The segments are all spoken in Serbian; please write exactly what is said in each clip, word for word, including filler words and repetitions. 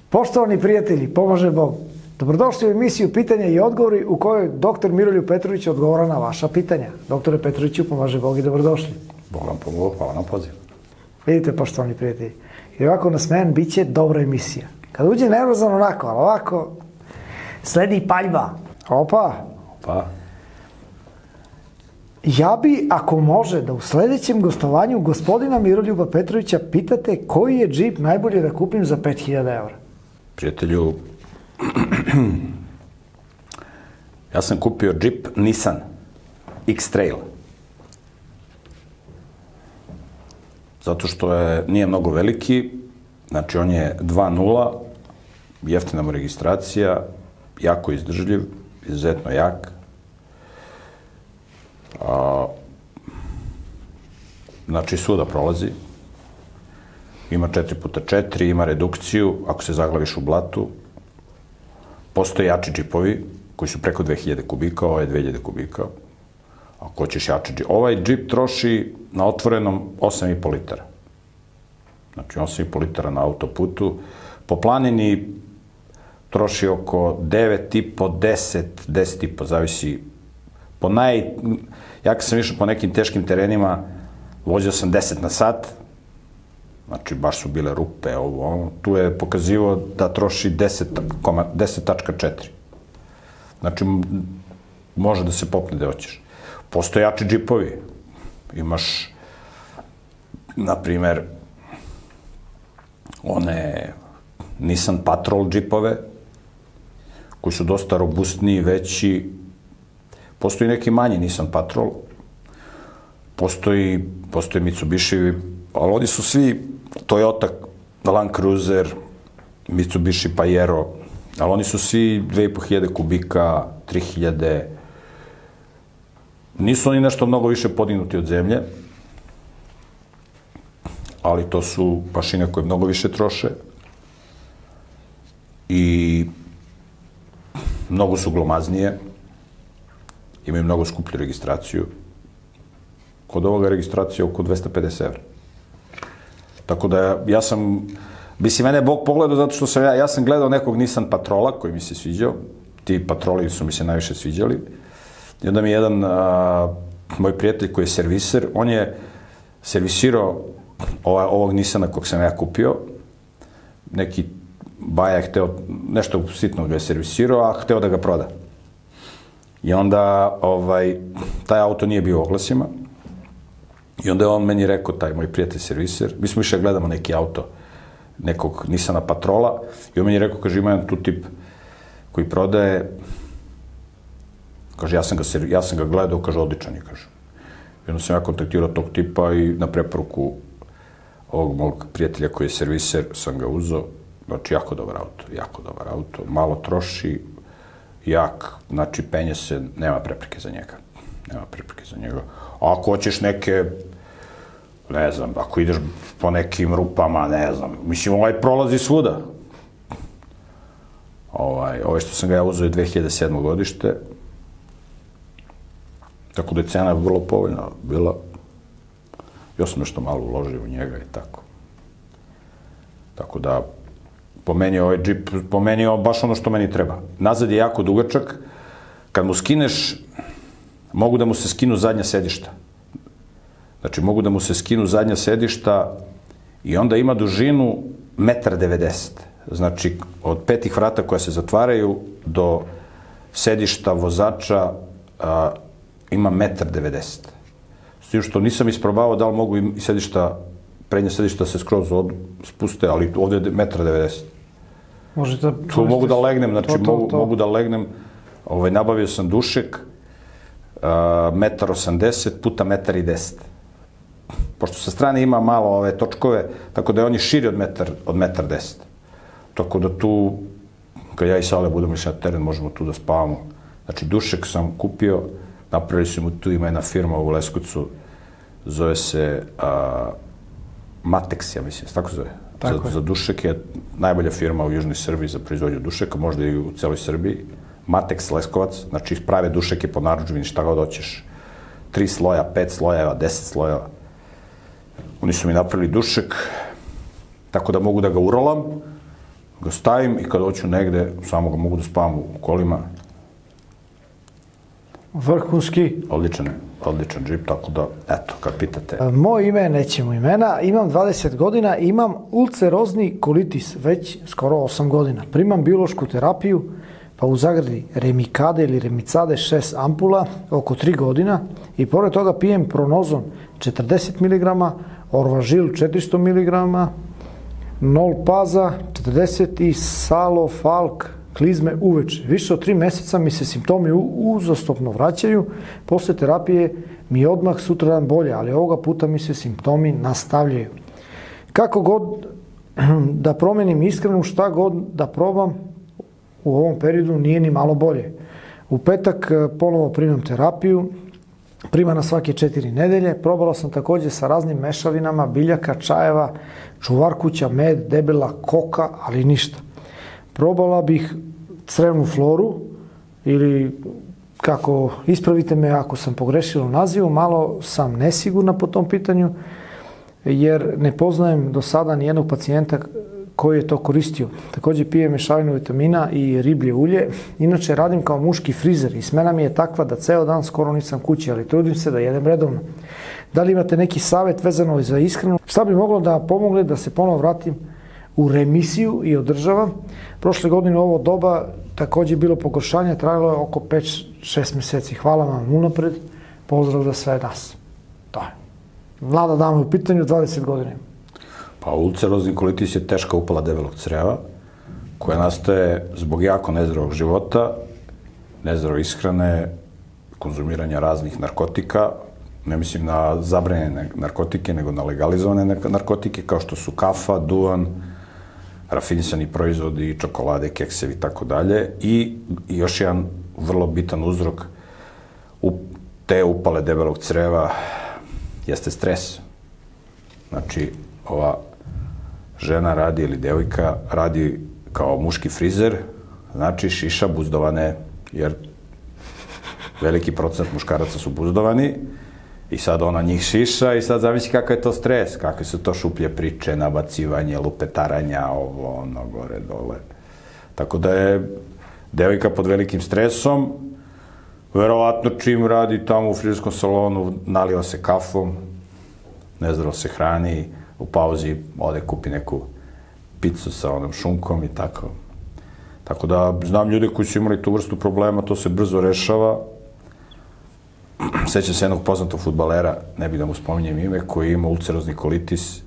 Poštovani prijatelji, pomaže Bog. Dobrodošli u emisiju Pitanja i odgovori u kojoj doktor Miroljub Petrović odgovara na vaša pitanja. Doktore Petroviću, pomaže Bog i dobrodošli. Bog vam pomogu, hvala na poziv. Vidite, poštovani prijatelji, i ovako nasmejan bit će dobra emisija. Kad uđe nervozan onako, ali ovako sledi paljba. Opa! Opa! Ja bi, ako može, da u sledećem gostovanju gospodina Miroljuba Petrovića pitate koji je džip najbolje da kupim za pet hiljada evra. Prijatelju, ja sam kupio džip Nissan X-Trail. Zato što je, nije mnogo veliki, znači on je dva nula, jeftina mu registracija, jako izdržljiv, izuzetno jak. A, znači svuda prolazi, ima četiri puta četiri, ima redukciju ako se zaglaviš u blatu. Postoje jači džipovi koji su preko dve hiljade kubika, ovo je dve hiljade kubika. Ako hoćeš jači džip. Ovaj džip troši na otvorenom osam i po litara. Znači osam i po litara na autoputu. Po planini troši oko devet i po, deset, deset i po, zavisi. Po naj... Ja kad sam išao po nekim teškim terenima, vozio sam deset na sat, znači baš su bile rupe, ovo, ono. Tu je pokazivo da troši deset tačka četiri. Znači, može da se popne gde hoćeš. Postoje jači džipovi. Imaš, na primer, one Nissan Patrol džipove, koji su dosta robustniji, veći. Postoji neki manji Nissan Patrol, postoji, postoji Mitsubishi, ali oni su svi Toyota Land Cruiser, Mitsubishi Pajero, ali oni su svi dve i po hiljade kubika, tri hiljade. Nisu oni nešto mnogo više podignuti od zemlje, ali to su mašine koje mnogo više troše i mnogo su glomaznije, imaju mnogo skuplju registraciju. Kod ovoga registracija oko dvesta pedeset evra. Tako da ja sam, mislim, mene je Bog pogledao zato što sam ja, ja sam gledao nekog Nissan Patrola koji mi se sviđao. Ti Patroli su mi se najviše sviđali. I onda mi je jedan a, moj prijatelj koji je serviser, on je servisirao ova, ovog Nissana kog sam ja kupio. Neki baja je hteo, nešto sitno ga je servisirao, a hteo da ga proda. I onda, ovaj, taj auto nije bio u oglasima. I onda je on meni rekao, taj moj prijatelj serviser, mi smo više gledamo neki auto, nekog Nissana Patrola, i on meni je rekao, kaže, ima jedan tu tip koji prodaje, kaže, ja sam ga, ja sam ga gledao, kaže, odličan je, kaže. I onda sam ja kontaktirao tog tipa i na preporuku ovog mog prijatelja koji je serviser sam ga uzeo. Znači, jako dobar auto, jako dobar auto, malo troši, jak, znači penje se, nema prepreke za njega. Nema prepreke za njega. A ako hoćeš neke, ne znam, ako ideš po nekim rupama, ne znam, mislim, ovaj prolazi svuda. Ovaj, ovaj što sam ga ja uzeo je dve hiljade sedmo godište, tako da je cena vrlo povoljna bila. Ja sam nešto malo uložio u njega i tako. Tako da, po meni je ovaj džip, po meni je baš ono što meni treba. Nazad je jako dugačak. Kad mu skineš, mogu da mu se skinu zadnja sedišta. Znači, mogu da mu se skinu zadnja sedišta i onda ima dužinu metar devedeset. Znači, od petih vrata koja se zatvaraju do sedišta vozača a, ima metar devedeset. S tim što nisam isprobavao da li mogu i sedišta, prednje sedišta se skroz od, spuste, ali ovde je metar devedeset. Možete... Tu mogu da legnem, znači mogu, mogu da legnem, ovaj, nabavio sam dušek, metar osamdeset puta metar i deset. Pošto sa strane ima malo ove točkove, tako da je on je širi od metar, od metar deset. Tako da tu, kad ja i Sale budemo išli na teren, možemo tu da spavamo. Znači, dušek sam kupio, napravili su mu tu, ima jedna firma u Leskovcu, zove se a, Matex, ja mislim, tako zove. Tako za, za dušek je najbolja firma u Južnoj Srbiji za proizvodnju dušeka, možda i u celoj Srbiji. Matex Leskovac, znači prave dušeke po narudžbini, šta god hoćeš. Tri sloja, pet slojeva, deset slojeva. Oni su mi napravili dušek, tako da mogu da ga urolam, ga stavim i kad hoću negde, samo ga mogu da spavam u kolima. Vrhunski. Odličan, odličan džip, tako da, eto, kad pitate. Moje ime, nećemo imena, imam dvadeset godina, imam ulcerozni kolitis, već skoro osam godina. Primam biološku terapiju, pa u zagradi Remikade ili Remicade šest ampula, oko tri godina, i pored toga pijem Pronozon četrdeset miligrama, Orvažil četiristo miligrama, Nolpaza četrdeset i Salofalk klizme uveče. Više od tri meseca mi se simptomi uzastopno vraćaju, posle terapije mi je odmah sutradan bolje, ali ovoga puta mi se simptomi nastavljaju. Kako god da promenim ishranu, šta god da probam, u ovom periodu nije ni malo bolje. U petak ponovo primam terapiju, prima na svake četiri nedelje. Probala sam takođe sa raznim mešavinama, biljaka, čajeva, čuvarkuća, med, debela, koka, ali ništa. Probala bih crevnu floru, ili kako, ispravite me ako sam pogrešila u nazivu, malo sam nesigurna po tom pitanju, jer ne poznajem do sada nijednog pacijenta koji je to koristio. Takođe pijem mešavinu vitamina i riblje ulje. Inače radim kao muški frizer i smena mi je takva da ceo dan skoro nisam kući, ali trudim se da jedem redovno. Da li imate neki savet vezano za ishranu? Šta bi moglo da pomogne da se ponovo vratim u remisiju i održavam? Prošle godine u ovo doba takođe je bilo pogoršanje, trajalo je oko pet šest meseci. Hvala vam unapred, pozdrav za sve nas. To je. Mlada dama u pitanju, dvadeset godina. Pa ulcerozni kolitis je teška upala debelog creva, koja nastaje zbog jako nezdravog života, nezdrave ishrane, konzumiranja raznih narkotika, ne mislim na zabranjene narkotike, nego na legalizovane narkotike, kao što su kafa, duvan, rafinisani proizvodi, čokolade, keksevi i tako dalje. I još jedan vrlo bitan uzrok te upale debelog creva jeste stres. Znači, ova žena radi ili devojka radi kao muški frizer, znači šiša buzdovane, jer veliki procent muškaraca su buzdovani i sad ona njih šiša i sad zamisli kakav je to stres, kakve su to šuplje priče, nabacivanje, lupetaranja, ovo, ono, gore, dole. Tako da je devojka pod velikim stresom, verovatno čim radi tamo u frizerskom salonu, naliva se kafom, nezdravo se hrani, u pauzi ode kupi neku picu sa onom šunkom i tako. Tako da znam ljude koji su imali tu vrstu problema, to se brzo rešava. Sećam se jednog poznatog fudbalera, ne bih da mu spominjem ime, koji ima ulcerozni kolitis.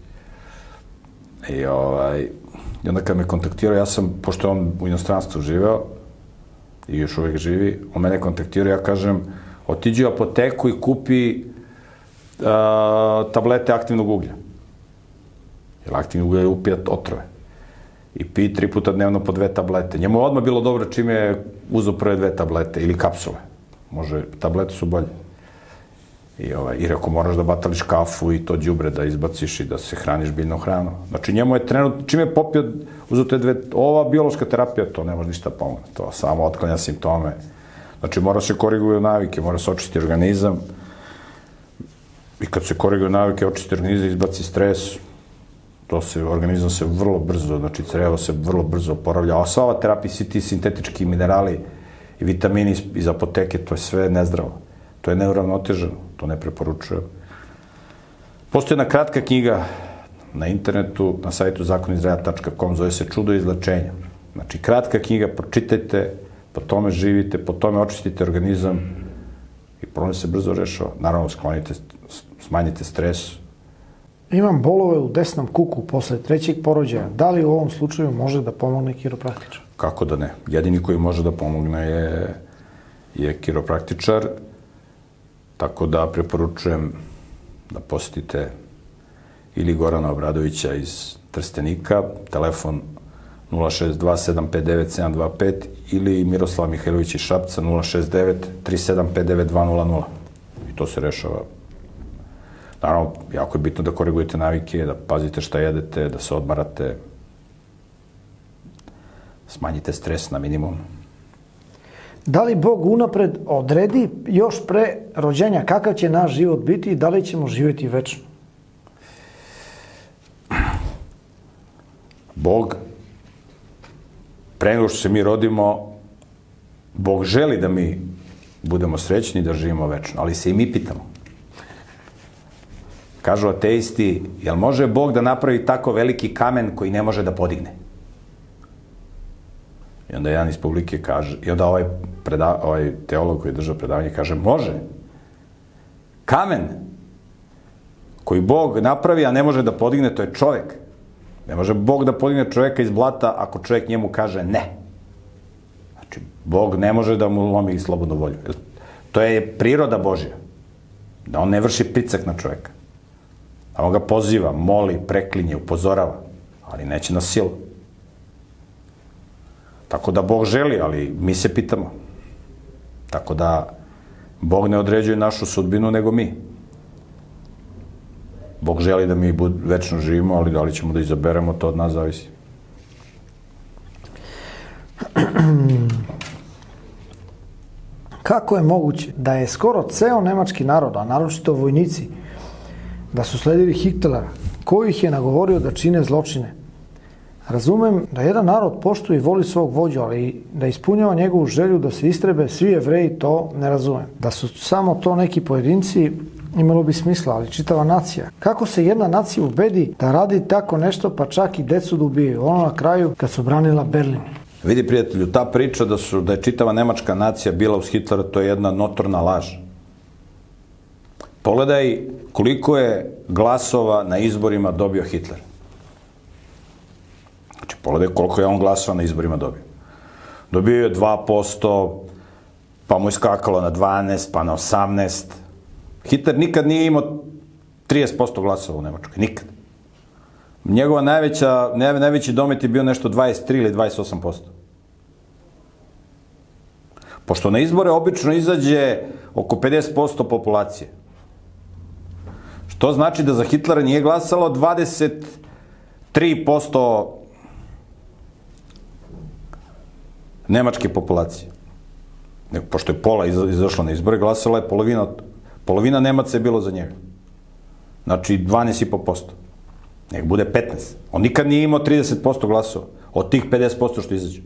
I, ovaj, i onda kad me kontaktirao, ja sam, pošto je on u inostranstvu živeo i još uvijek živi, on mene kontaktirao, ja kažem, otiđi u apoteku i kupi a, tablete aktivnog uglja. Jer aktivni ugalj upija otrove. I pi tri puta dnevno po dve tablete. Njemu je odmah bilo dobro čim je uzeo prve dve tablete ili kapsule. Može, tablete su bolje. I, ovaj, i ako moraš da batališ kafu i to đubre da izbaciš i da se hraniš biljnom hranom. Znači njemu je trenutno, čim je popio, uzeo te dve, ova biološka terapija, to ne može ništa pomoći. To samo otklanja simptome. Znači mora se koriguju navike, mora se očistiti organizam. I kad se koriguju navike, očisti organizam, izbaci stres, to se, organizam se vrlo brzo, znači crevo se vrlo brzo oporavlja. A sva ova terapija, svi ti sintetički minerali i vitamini iz apoteke, to je sve nezdravo. To je neuravnoteženo, to ne preporučujem. Postoji jedna kratka knjiga na internetu, na sajtu zakon izraja tačka com, zove se Čudo izlečenja. Znači, kratka knjiga, pročitajte, po tome živite, po tome očistite organizam i problem se brzo rešava. Naravno, sklonite, smanjite stres. Imam bolove u desnom kuku posle trećeg porođaja. Da li u ovom slučaju može da pomogne kiropraktičar? Kako da ne? Jedini koji može da pomogne je, je kiropraktičar, tako da preporučujem da posetite ili Gorana Obradovića iz Trstenika, telefon nula šest dva sedam pet devet sedam dva pet ili Miroslava Mihajlovića iz Šapca nula šest devet tri sedam pet devet dva nula nula. I to se rešava. Naravno, jako je bitno da korigujete navike, da pazite šta jedete, da se odmarate, smanjite stres na minimum. Da li Bog unapred odredi još pre rođenja kakav će naš život biti i da li ćemo živjeti večno? Bog pre nego što se mi rodimo, Bog želi da mi budemo srećni i da živimo večno, ali se i mi pitamo. Kažu ateisti, jel može Bog da napravi tako veliki kamen koji ne može da podigne? I onda jedan iz publike kaže, i onda ovaj, preda, ovaj teolog koji je držao predavanje kaže, može. Kamen koji Bog napravi, a ne može da podigne, to je čovek. Ne može Bog da podigne čoveka iz blata ako čovek njemu kaže ne. Znači, Bog ne može da mu lomi slobodnu volju. To je priroda Božja. Da on ne vrši pritisak na čoveka. A on ga poziva, moli, preklinje, upozorava, ali neće na silu. Tako da Bog želi, ali mi se pitamo. Tako da Bog ne određuje našu sudbinu, nego mi. Bog želi da mi večno živimo, ali da li ćemo da izaberemo, to od nas zavisi. Kako je moguće da je skoro ceo nemački narod, a naročito vojnici, da su sledili Hitlera, koji ih je nagovorio da čine zločine? Razumem da jedan narod poštuje i voli svog vođu, ali da ispunjava njegovu želju da se istrebe svi Jevreji, to ne razumem. Da su samo to neki pojedinci, imalo bi smisla, ali čitava nacija. Kako se jedna nacija ubedi da radi tako nešto, pa čak i decu da ubijaju? Ono na kraju kad su branila Berlin. Vidi, prijatelju, ta priča da, su, da je čitava nemačka nacija bila uz Hitlera, to je jedna notorna laž. Pogledaj koliko je glasova na izborima dobio Hitler. Znači, pogledaj koliko je on glasova na izborima dobio. Dobio je dva posto, pa mu je skakalo na dvanaest, pa na osamnaest. Hitler nikad nije imao trideset posto glasova u Nemačkoj, nikad. Njegova najveća, najveći domet je bio nešto dvadeset tri ili dvadeset osam posto. Pošto na izbore obično izađe oko pedeset posto populacije. Što znači da za Hitlera nije glasalo dvadeset tri posto nemačke populacije. Pošto je pola izašla na izbore, glasala je polovina, polovina Nemaca je bilo za njega. Znači dvanaest i po posto. Nek bude petnaest. On nikad nije imao trideset posto glasova od tih pedeset posto što izađe.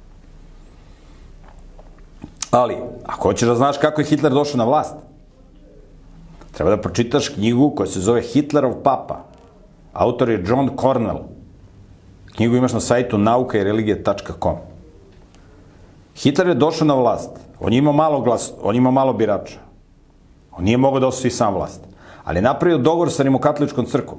Ali, ako hoćeš da znaš kako je Hitler došao na vlast, treba da pročitaš knjigu koja se zove Hitlerov papa. Autor je John Cornwell. Knjigu imaš na sajtu nauka i religija tačka com. Hitler je došao na vlast. On je imao malo glas, on je imao malo birača. On nije mogao da osvoji sam vlast. Ali je napravio dogovor sa Rimokatoličkom crkvom.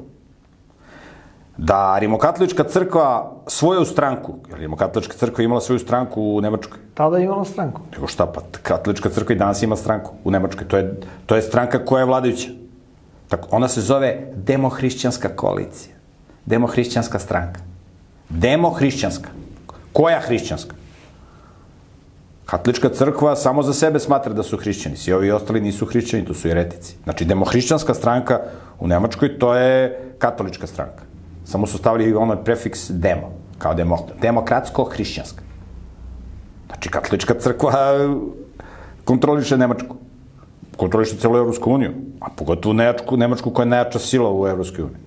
Da Rimokatolička crkva svoju stranku, jer Rimokatolička crkva imala svoju stranku u Nemačkoj. Tada je imala stranku. Nego šta, pa Katolička crkva i danas ima stranku u Nemačkoj. To je, to je stranka koja je vladajuća. Tako, ona se zove Demohrišćanska koalicija. Demohrišćanska stranka. Demohrišćanska. Koja hrišćanska? Katolička crkva samo za sebe smatra da su hrišćani. Svi ovi ostali nisu hrišćani, to su jeretici. Znači, demohrišćanska stranka u Nemačkoj, to je katolička stranka. Samo su stavili onaj prefiks demo, kao demokratsko-hrišćanska. Znači, katolička crkva kontroliše Nemačku. Kontroliše celu Evropsku uniju, a pogotovo Nemačku, Nemačku koja je najjača sila u Evropskoj uniji.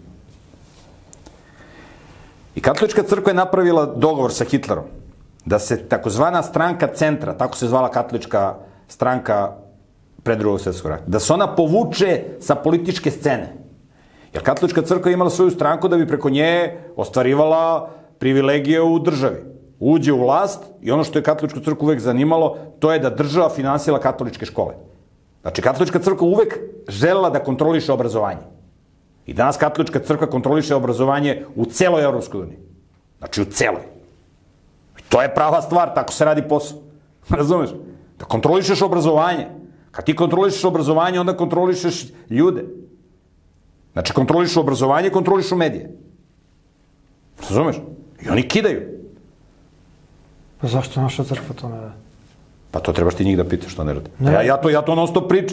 I katolička crkva je napravila dogovor sa Hitlerom da se takozvana stranka centra, tako se zvala katolička stranka pre drugog svjetskog rata, da se ona povuče sa političke scene. Jer katolička crkva je imala svoju stranku da bi preko nje ostvarivala privilegije u državi. Uđe u vlast i ono što je katoličku crkvu uvek zanimalo, to je da država finansira katoličke škole. Znači, katolička crkva uvek želela da kontroliše obrazovanje. I danas katolička crkva kontroliše obrazovanje u celoj Evropskoj uniji. Znači, u celoj. To je prava stvar, tako se radi posao. Razumeš? Da kontrolišeš obrazovanje. Kad ti kontrolišeš obrazovanje, onda kontrolišeš ljude. Znači, kontrolišeš obrazovanje, kontrolišeš medije. Razumeš? I oni kidaju. Pa zašto naša crkva to ne radi? Pa to trebaš ti njih da pitaš što ne radi. Ja, ja to, ja to non stop pričam.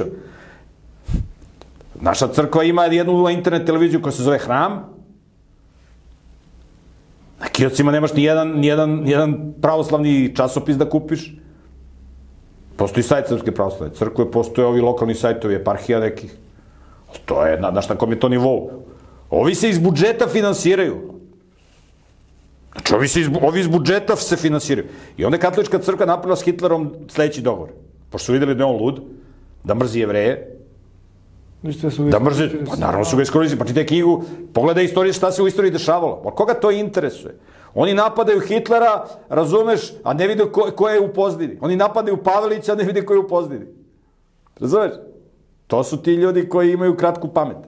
Naša crkva ima jednu internet televiziju koja se zove Hram. Na kioscima nemaš ni jedan, ni jedan, ni jedan pravoslavni časopis da kupiš. Postoji sajt Srpske pravoslavne crkve, postoje ovi lokalni sajtovi, eparhija nekih. To je, znaš na kom je to nivou. Ovi se iz budžeta finansiraju. Znači, Znači, ovi, se iz, ovi iz budžeta se finansiraju. I onda je katolička crkva napravila s Hitlerom sledeći dogovor. Pošto su videli da je on lud, da mrzi Jevreje, da mrze, pa naravno su ga iskoristili, pa čitaj knjigu, pogledaj istoriju šta se u istoriji dešavalo. Pa koga to interesuje? Oni napadaju Hitlera, razumeš, a ne vide ko, ko je u pozadini. Oni napadaju Pavelića, a ne vide ko je u pozadini. Razumeš? To su ti ljudi koji imaju kratku pamet.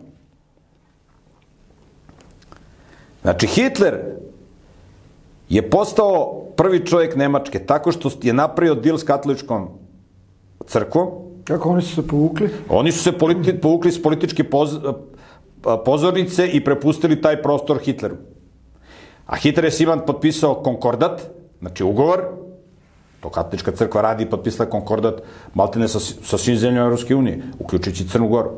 Znači, Hitler je postao prvi čovjek Nemačke tako što je napravio dil s katoličkom crkvom. Kako oni su se povukli? Oni su se politi, povukli s političke poz, pozornice i prepustili taj prostor Hitleru. A Hitler je Siman potpisao konkordat, znači ugovor, to katolička crkva radi i potpisala konkordat maltene sa, sa svim zemljama Evropske unije, uključujući Crnu Goru.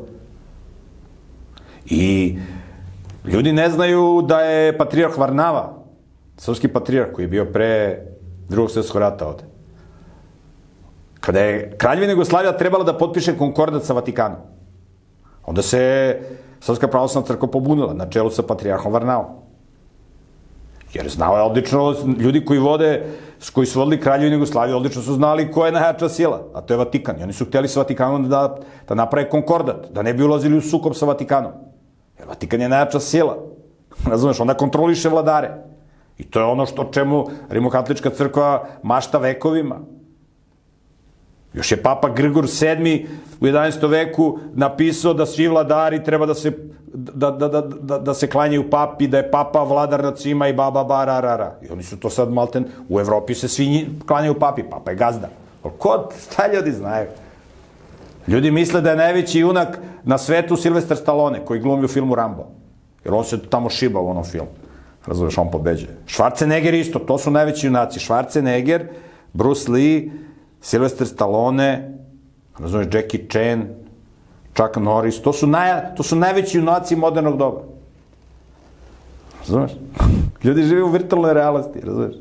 I ljudi ne znaju da je patrijarh Varnava, srpski patrijarh koji je bio pre drugog svjetskog rata ovde. Kada je Kraljevina Jugoslavija trebala da potpiše konkordat sa Vatikanom, onda se Srpska pravoslavna crkva pobunila na čelu sa patrijarhom Varnavom. Jer znao je odlično, ljudi koji vode, koji su vodili Kraljevinu Jugoslaviju, odlično su znali ko je najjača sila, a to je Vatikan. I oni su htjeli sa Vatikanom da, da naprave konkordat, da ne bi ulazili u sukob sa Vatikanom. Jer Vatikan je najjača sila. Razumeš, onda kontroliše vladare. I to je ono što čemu Rimokatolička crkva mašta vekovima. Još je Papa Grigor sedmi u jedanaestom veku napisao da svi vladari treba da se, da, da, da, da, da se klanjaju papi, da je papa vladar nad svima i baba, ba, ra, ra, ra. I oni su to sad malten, u Evropi se svi klanjaju papi, papa je gazda. Ko, šta ljudi znaju? Ljudi misle da je najveći junak na svetu Silvestar Stallone, koji glumi u filmu Rambo. Jer on se tamo šiba u onom filmu. Razumeš, on pobeđuje. Schwarzenegger isto, to su najveći junaci. Schwarzenegger, Bruce Lee, Sylvester Stallone, razumiješ, Jackie Chan, Chuck Norris, to su, naj, to su najveći junaci modernog doba. Razumiješ? Ljudi žive u virtualnoj realnosti, razumiješ?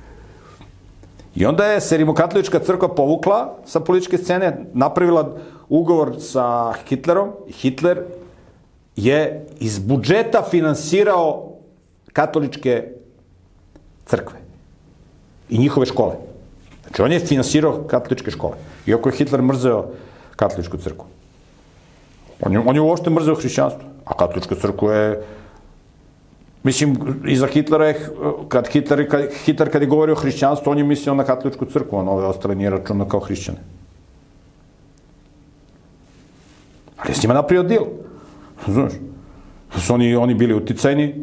I onda je se Rimokatolička crkva povukla sa političke scene, napravila ugovor sa Hitlerom i Hitler je iz budžeta finansirao katoličke crkve i njihove škole. Znači, on je finansirao katoličke škole. Iako je Hitler mrzeo katoličku crkvu. On je, on je uopšte mrzeo hrišćanstvo. A katolička crkva je... Mislim, iza Hitlera je... Kad Hitler, kad, Hitler kad je govorio o hrišćanstvu, on je mislio na katoličku crkvu, on ove ostale nije računao kao hrišćane. Ali je s njima napravio dil. Znaš? Su oni, oni bili uticajni.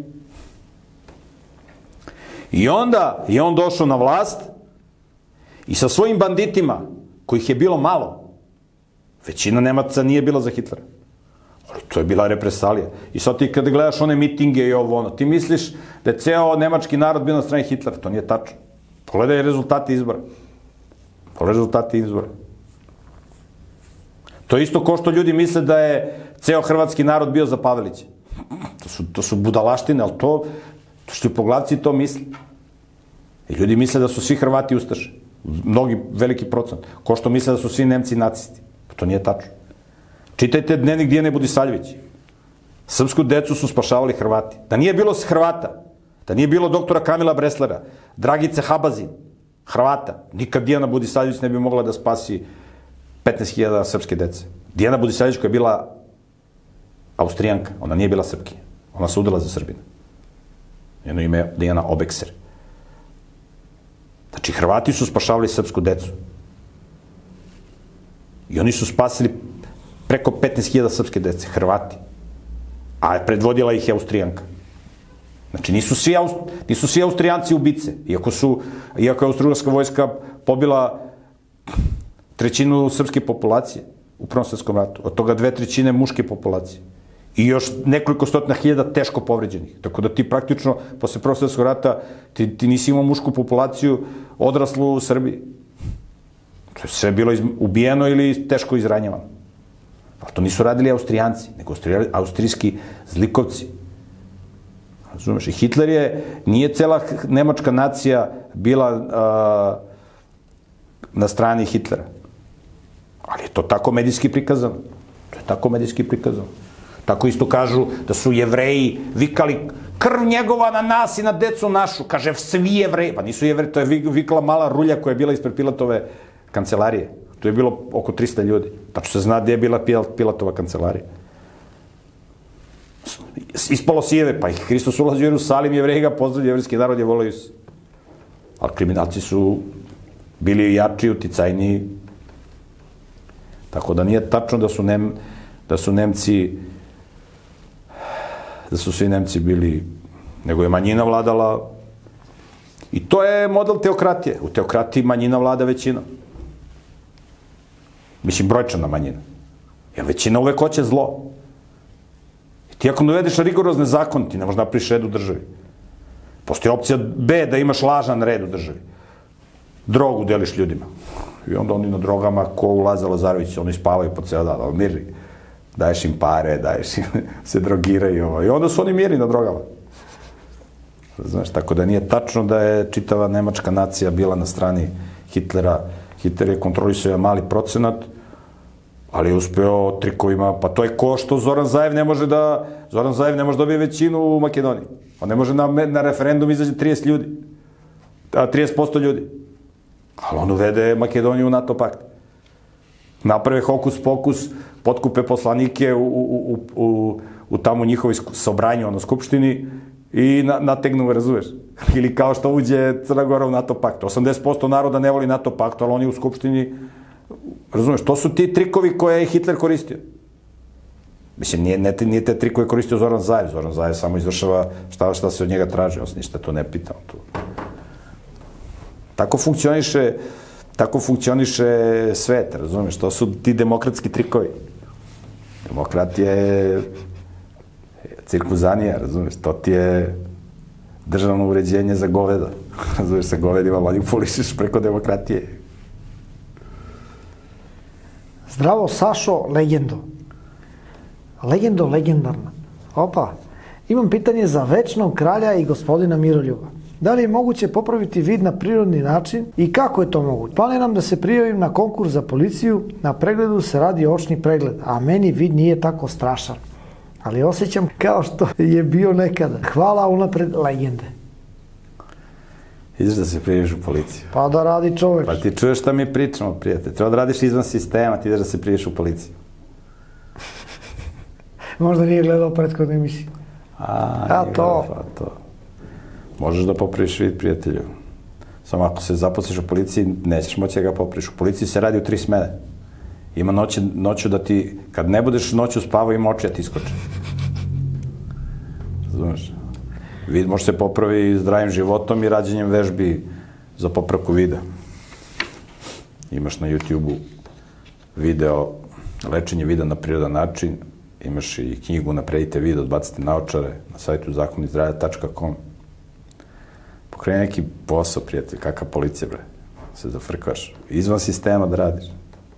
I onda je on došao na vlast i sa svojim banditima, kojih je bilo malo, većina Nemaca nije bila za Hitlera. Ali to je bila represalija. I sad ti kada gledaš one mitinge i ovo ono, ti misliš da je ceo nemački narod bio na strani Hitlera. To nije tačno. Pogledaj rezultati izbora. Pogledaj rezultati izbora. To je isto ko što ljudi misle da je ceo hrvatski narod bio za Pavelića. To su, to su budalaštine, ali to, to što poglavci to misli. I ljudi misle da su svi Hrvati ustaše. Mnogi, veliki procent. Ko što misle da su svi Nemci nacisti. To nije tačno. Čitajte dnevnik Dijane Budisaljević. Srpsku decu su spašavali Hrvati. Da nije bilo Hrvata, da nije bilo doktora Kamila Breslera, Dragice Habazin, Hrvata, nikad Dijana Budisaljević ne bi mogla da spasi petnaest hiljada srpske dece. Dijana Budisaljević koja je bila Austrijanka, ona nije bila Srpkinja. Ona se udala za Srbina. Njeno ime je Dijana Obekser. Znači, Hrvati su spašavali srpsku decu. I oni su spasili preko petnaest hiljada srpske dece, Hrvati. A predvodila ih je Austrijanka. Znači, nisu svi, Aust... nisu svi Austrijanci ubice. Iako, su, iako je Austrougarska vojska pobila trećinu srpske populacije u Prvom svjetskom ratu. Od toga dve trećine muške populacije. I još nekoliko stotina hiljada teško povređenih. Tako da ti praktično, posle Prvog svjetskog rata, ti, ti nisi imao mušku populaciju odraslu u Srbiji. To je sve bilo iz, ubijeno ili teško izranjavano. Ali to nisu radili Austrijanci, nego austrijski zlikovci. Razumeš? I Hitler je, nije cela nemačka nacija bila a, na strani Hitlera. Ali je to tako medijski prikazano. To je tako medijski prikazano. Tako isto kažu da su Jevreji vikali krv njegova na nas i na decu našu. Kaže, svi Jevreji. Pa nisu Jevreji, to je vikla mala rulja koja je bila ispred Pilatove kancelarije. To je bilo oko trista ljudi. Tačno se zna gde je bila Pilatova kancelarija. Ispalo sijeve, pa i Hristos ulazi u Jerusalim, Jevreji ga pozdravljaju, jevrijski narod je volio Isusa. Ali kriminalci su bili jači, uticajniji. Tako da nije tačno da su, Nem, da su Nemci, da su svi Nemci bili, nego je manjina vladala. I to je model teokratije. U teokratiji manjina vlada većina. Mislim, brojčana manjina. Jer većina uvek hoće zlo. I ti ako dovedeš rigorozne zakon, ti ne možeš napraviš red u državi. Postoji opcija B, da imaš lažan red u državi. Drogu deliš ljudima. I onda oni na drogama, ko u Laza Lazarević, oni spavaju po ceo dan, ali mirni. Daješ im pare, daješ im, se drogiraju. I onda su oni mirni na drogama. Znaš, tako da nije tačno da je čitava nemačka nacija bila na strani Hitlera. Hitler je kontrolisao mali procenat, ali je uspeo trikovima, pa to je ko što Zoran Zaev ne može da, Zoran Zaev ne može dobije većinu u Makedoniji. On ne može na, na referendum izađe trideset ljudi, a trideset posto ljudi. Ali on uvede Makedoniju u NATO pakt. Naprave hokus pokus, potkupe poslanike u, u, u, u, u tamo njihovoj sobranju, ono, skupštini i na, nategnu, razumeš? Ili kao što uđe Crna Gora u NATO pakt. osamdeset posto naroda ne voli NATO pakt, ali oni u skupštini, razumeš, to su ti trikovi koje je Hitler koristio. Mislim, nije, ne, nije te trikove koristio Zoran Zaev. Zoran Zaev samo izvršava šta, šta se od njega traži, on se ništa to ne pita. Tu. Tako funkcioniše, tako funkcioniše svet, razumeš, to su ti demokratski trikovi. Demokrat je cirkuzanija, razumeš, to ti je državno uređenje za goveda. Razumeš, sa govedima manipulišeš preko demokratije. Zdravo, Sašo, legendo. Legendo, legendarna. Opa, imam pitanje za večnog kralja i gospodina Miroljuba. Da li je moguće popraviti vid na prirodni način i kako je to moguće? Planiram da se prijavim na konkurs za policiju, na pregledu se radi očni pregled, a meni vid nije tako strašan. Ali osjećam kao što je bio nekada. Hvala unapred, legende. Ideš da se prijaviš u policiju. Pa da radi čovjek. Pa ti čuješ šta mi pričamo, prijatelj. Treba da radiš izvan sistema, ti ideš da se prijaviš u policiju. Možda nije gledao prethodnu emisiju. A, A to. Pa to. Možeš da popraviš vid, prijatelju. Samo ako se zaposliš u policiji, nećeš moći da ga popraviš. U policiji se radi u tri smene. Ima noći, noću da ti, kad ne budeš noću spavao, ima oči da ti iskoče. Razumeš? Vid može se popravi zdravim životom i rađenjem vežbi za popravku vida. Imaš na YouTube-u video, lečenje vida na prirodan način, imaš i knjigu Napredite vid, odbacite naočare na sajtu zakoni zdravlja tačka com. Pokreni neki posao, prijatelj, kakva policija, bre, se zafrkaš. Izvan sistema da radiš.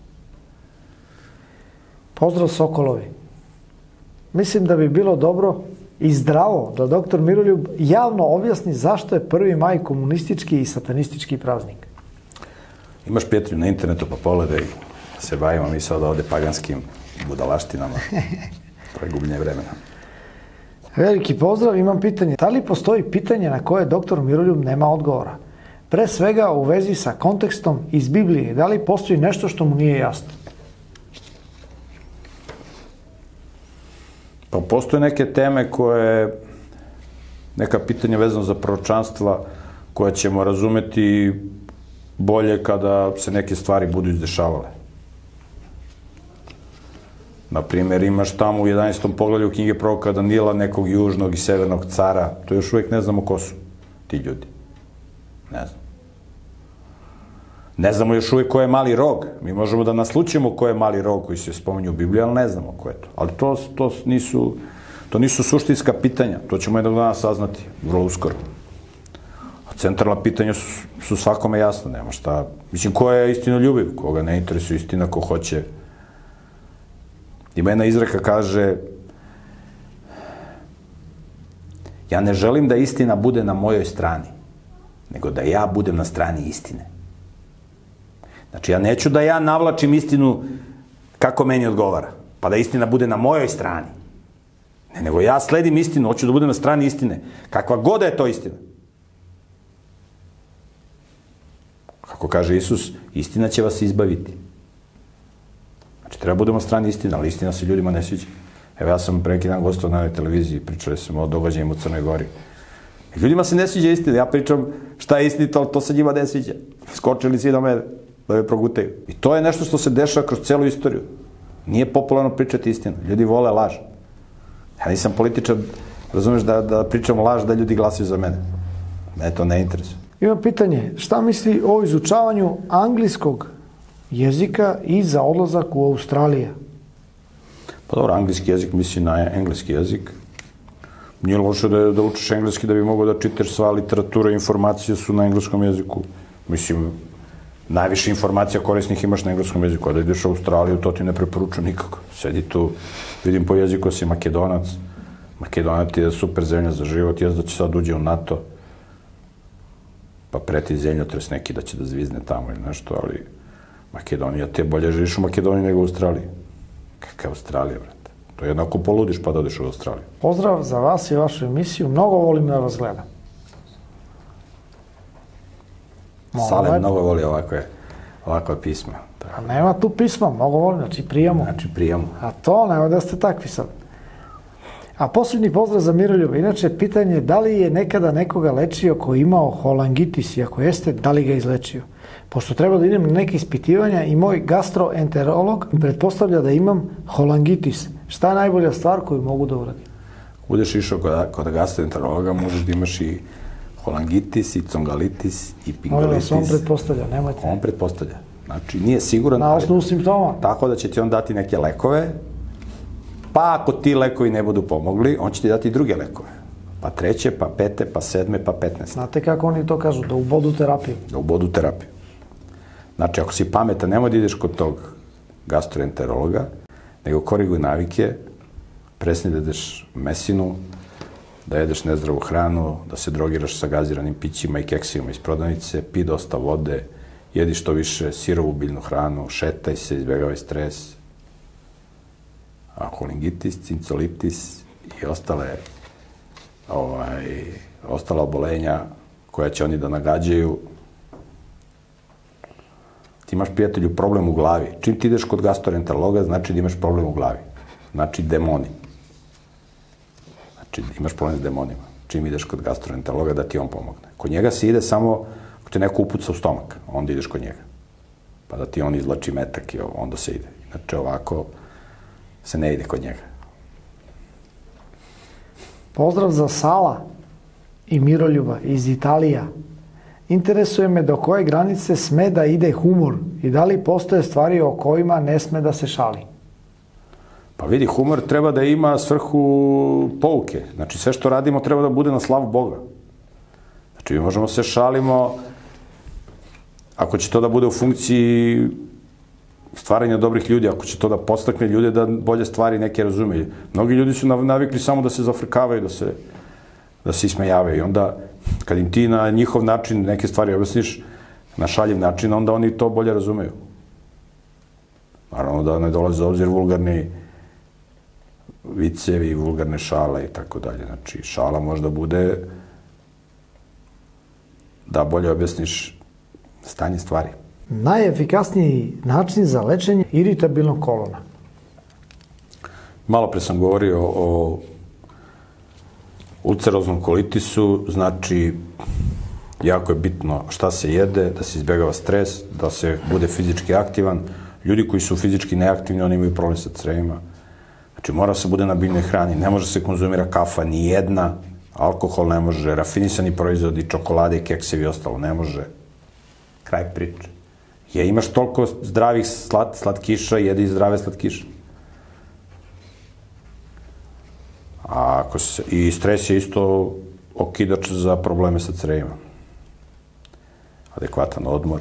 Pozdrav Sokolovi. Mislim da bi bilo dobro i zdravo da doktor Miroljub javno objasni zašto je prvi maj komunistički i satanistički praznik. Imaš, prijatelju, na internetu, pa pogledaj, se bavimo mi sad ovde paganskim budalaštinama. To je gubljenje vremena. Veliki pozdrav, imam pitanje. Da li postoji pitanje na koje doktor Miroljub nema odgovora? Pre svega u vezi sa kontekstom iz Biblije. Da li postoji nešto što mu nije jasno? Pa postoje neke teme koje, neka pitanja vezano za proročanstva koja ćemo razumeti bolje kada se neke stvari budu izdešavale. Naprimjer, imaš tamo u jedanaestom poglavlju knjige proroka Danijela nekog južnog i severnog cara. To još uvijek ne znamo ko su ti ljudi. Ne znam. Ne znamo još uvijek ko je mali rog. Mi možemo da naslučimo ko je mali rog koji se spominje u Bibliji, ali ne znamo ko je to. Ali to, to, nisu, to nisu suštinska pitanja. To ćemo jednog dana saznati, vrlo uskoro. A centralna pitanja su, su svakome jasna. Nema šta. Mislim, ko je istinoljubiv? Koga ne interesuje istina, ko hoće. Ima jedna izreka, kaže, ja ne želim da istina bude na mojoj strani, nego da ja budem na strani istine. Znači, ja neću da ja navlačim istinu kako meni odgovara, pa da istina bude na mojoj strani, Ne, nego ja sledim istinu, hoću da budem na strani istine. Kakva god je to istina. Kako kaže Isus, istina će vas izbaviti. Znači, treba budemo na strani istine, ali istina se ljudima ne sviđa. Evo, ja sam pre neki dan gostao na televiziji, pričali smo o događajima u Crnoj Gori. I ljudima se ne sviđa istina, ja pričam šta je istinito, ali to se njima ne sviđa. Skočili svi na mene da me progutaju. I to je nešto što se dešava kroz celu istoriju. Nije popularno pričati istinu. Ljudi vole laž. Ja nisam političar, razumeš, da, da pričam laž da ljudi glasaju za mene. Mene to ne interesuje. Imam pitanje, šta misli o izučavanju angliskog jezika i za odlazak u Australiju? Pa dobro, anglijski jezik misli na engleski jezik. Nije loše da, da učiš engleski da bi mogao da čitaš sva literatura i informacije su na engleskom jeziku. Mislim, najviše informacija korisnih imaš na engleskom jeziku, a da ideš u Australiju, to ti ne preporučujem nikako. Sedi tu, vidim po jeziku si Makedonac. Makedonat je super zemlja za život, jes da će sad uđe u NATO, pa preti zemljotres neki da će da zvizne tamo ili nešto, ali Makedonija, ti je bolje živiš u Makedoniji nego u Australiji. Kakva Australija, brate? To je jednako poludiš pa da odeš u Australiju. Pozdrav za vas i vašu emisiju, mnogo volim da vas gledam. Sale mnogo voli ovakve, ovakve pisma. A nema tu pisma, mnogo volim, znači prijamo. Znači prijamo. A to nema da ste takvi sad. A posljednji pozdrav za Miroljuba. Inače, pitanje je da li je nekada nekoga lečio ko je imao holangitis i ako jeste, da li ga izlečio? Pošto treba da idem na neke ispitivanja i moj gastroenterolog pretpostavlja da imam holangitis. Šta je najbolja stvar koju mogu da uradim? Budeš išao kod, kod gastroenterologa, možeš da imaš i holangitis, i congalitis, i pingolitis. On pretpostavlja, nemojte. On pretpostavlja. Znači, nije siguran. Na osnovu simptoma. Tako da će ti on dati neke lekove, pa ako ti lekovi ne budu pomogli, on će ti dati druge lekove. Pa treće, pa pete, pa sedme, pa petnaeste. Znate kako oni to kažu? Da ubodu terapiju. Da ubodu terapiju. Znači, ako si pametan, nemoj da ideš kod tog gastroenterologa, nego koriguj navike, presni da jedeš mesinu, da jedeš nezdravu hranu, da se drogiraš sa gaziranim pićima i keksima iz prodavnice, pi dosta vode, jedi što više sirovu biljnu hranu, šetaj se, izbjegavaj stres. A holangitis, cincolitis i ostale ovaj, ostala obolenja koja će oni da nagađaju. Ti imaš, prijatelju, problem u glavi. Čim ti ideš kod gastroenterologa, znači da imaš problem u glavi. Znači demoni. Znači imaš problem s demonima. Čim ideš kod gastroenterologa da ti on pomogne. Kod njega se ide samo ako te neko upuca u stomak, onda ideš kod njega. Pa da ti on izlači metak i onda se ide. Znači ovako se ne ide kod njega. Pozdrav za Sala i Miroljuba iz Italija. Interesuje me do koje granice sme da ide humor i da li postoje stvari o kojima ne sme da se šali. Pa vidi, humor treba da ima svrhu pouke. Znači sve što radimo treba da bude na slavu Boga. Znači mi možemo se šalimo ako će to da bude u funkciji stvaranja dobrih ljudi, ako će to da podstakne ljude da bolje stvari neke razumeju. Mnogi ljudi su navikli samo da se zafrkavaju, da se, da se ismejavaju. I onda, kad im ti na njihov način neke stvari objasniš, na šaljiv način, onda oni to bolje razumeju. Naravno da ne dolaze za obzir vulgarni vicevi, vulgarne šale i tako dalje. Znači, šala možda bude da bolje objasniš stanje stvari. Najefikasniji način za lečenje iritabilnog kolona. Malo pre sam govorio o ulceroznom kolitisu, znači jako je bitno šta se jede, da se izbjegava stres, da se bude fizički aktivan. Ljudi koji su fizički neaktivni, oni imaju problem sa crevima. Znači mora se bude na biljnoj hrani, ne može se konzumira kafa, ni jedna, alkohol ne može, rafinisani proizvodi, čokolade i keksevi i ostalo ne može. Kraj priče. Je, imaš toliko zdravih slat, slatkiša, jedi zdrave slatkiše. A ako se, i stres je isto okidač za probleme sa crevima. Adekvatan odmor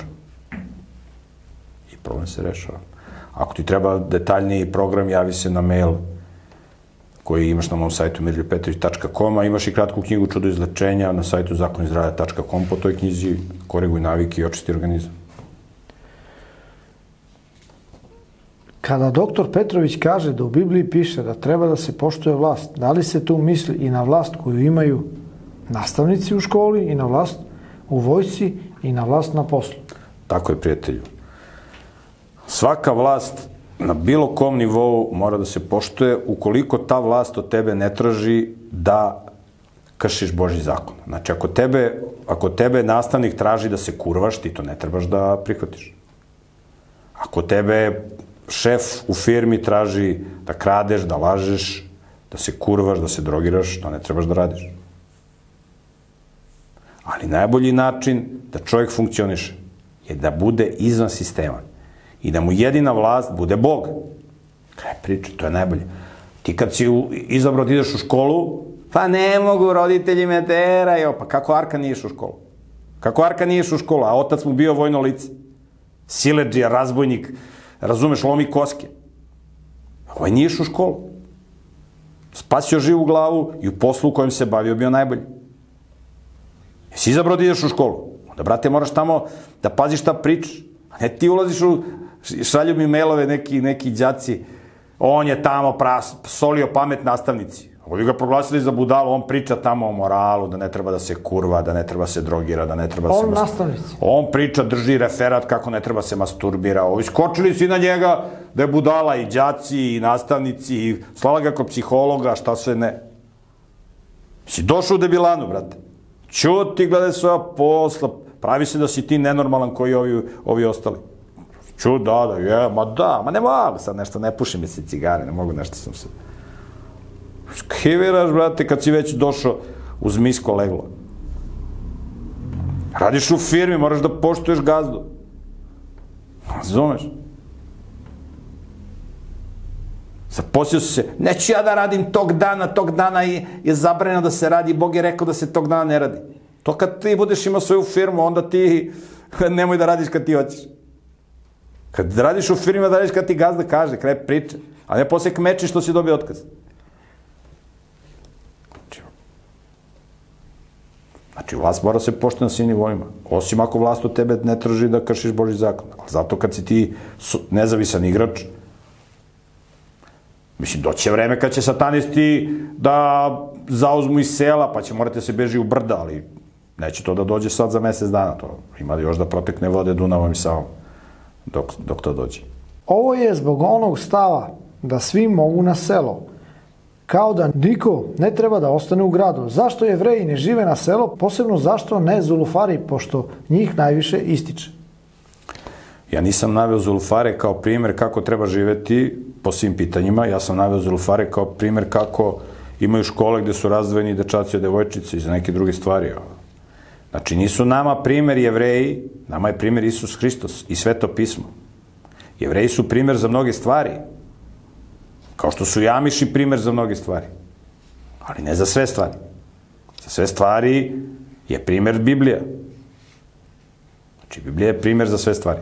i problem se rešava. Ako ti treba detaljniji program, javi se na mail koji imaš na mom sajtu miroljuba petrović tačka com, a imaš i kratku knjigu Čudo izlečenja na sajtu zakon zdravlja tačka com. Po toj knjizi koriguj navike i očisti organizam. Kada doktor Petrović kaže da u Bibliji piše da treba da se poštuje vlast, da li se tu misli i na vlast koju imaju nastavnici u školi i na vlast u vojsci i na vlast na poslu? Tako je, prijatelju. Svaka vlast na bilo kom nivou mora da se poštuje ukoliko ta vlast od tebe ne traži da kršiš Božji zakon. Znači, ako tebe, ako tebe nastavnik traži da se kurvaš, ti to ne trebaš da prihvatiš. Ako tebe šef u firmi traži da kradeš, da lažeš, da se kurvaš, da se drogiraš, to ne trebaš da radiš. Ali najbolji način da čovjek funkcioniše je da bude izvan sistema i da mu jedina vlast bude Bog. Kaj priča, to je najbolje. Ti kad si izabrao da ideš u školu, pa ne mogu, roditelji me teraju. Pa kako Arka nije išao u školu? Kako Arka nije išao u školu? A otac mu bio vojno lice. Siledžija, razbojnik, razumeš, lomi koske. Ovaj nije išao u školu. Spasio živu glavu i u poslu u kojem se bavio bio najbolji. Jesi izabrao da ideš u školu? Onda, brate, moraš tamo da paziš šta pričaš. A ne ti ulaziš u, šalju mi mailove neki, neki đaci, on je tamo pras, solio pamet nastavnici. Ovi ga proglasili za budalu, on priča tamo o moralu, da ne treba da se kurva, da ne treba se drogira, da ne treba se... On nastavnici. On priča, drži referat kako ne treba se masturbira. Ovi skočili si na njega da je budala i đaci i nastavnici i slala ga kod psihologa, šta sve ne. Si došao u debilanu, brate. Ćuti, gledaj svoja posla, pravi se da si ti nenormalan koji ovi, ovi ostali. Ću, da, da, je, ma da, ma ne mogu sad nešto, ne pušim mi se cigare, ne mogu nešto sam se... Skiviraš, brate, kad si već došao uz misko leglo. Radiš u firmi, moraš da poštuješ gazdu. Razumeš? Zaposlio si se, neću ja da radim tog dana, tog dana je zabranjeno da se radi, Bog je rekao da se tog dana ne radi. To kad ti budeš imao svoju firmu, onda ti nemoj da radiš kad ti hoćeš. Kad radiš u firmi, da radiš kad ti gazda kaže, kraj priče, a ne posle kmeči što si dobio otkaz. Znači, vlast mora se poštiti na svim nivoima. Osim ako vlast od tebe ne traži da kršiš Božji zakon. Ali zato kad si ti nezavisan igrač, mislim, doće vreme kad će satanisti da zauzmu iz sela, pa će morati da se beži u brda, ali neće to da dođe sad za mesec dana. To ima još da protekne vode Dunavom i Savom dok, dok to dođe. Ovo je zbog onog stava da svi mogu na selo. Kao da niko ne treba da ostane u gradu. Zašto Jevreji ne žive na selo, posebno zašto ne Zulufari, pošto njih najviše ističe? Ja nisam naveo Zulufare kao primjer kako treba živeti po svim pitanjima. Ja sam naveo Zulufare kao primjer kako imaju škole gde su razdvojeni dečaci od devojčice i za neke druge stvari. Znači, nisu nama primjer Jevreji, nama je primjer Isus Hristos i Sveto pismo. Jevreji su primjer za mnoge stvari. Kao što su Jamiši primjer za mnoge stvari. Ali ne za sve stvari. Za sve stvari je primjer Biblija. Znači, Biblija je primjer za sve stvari.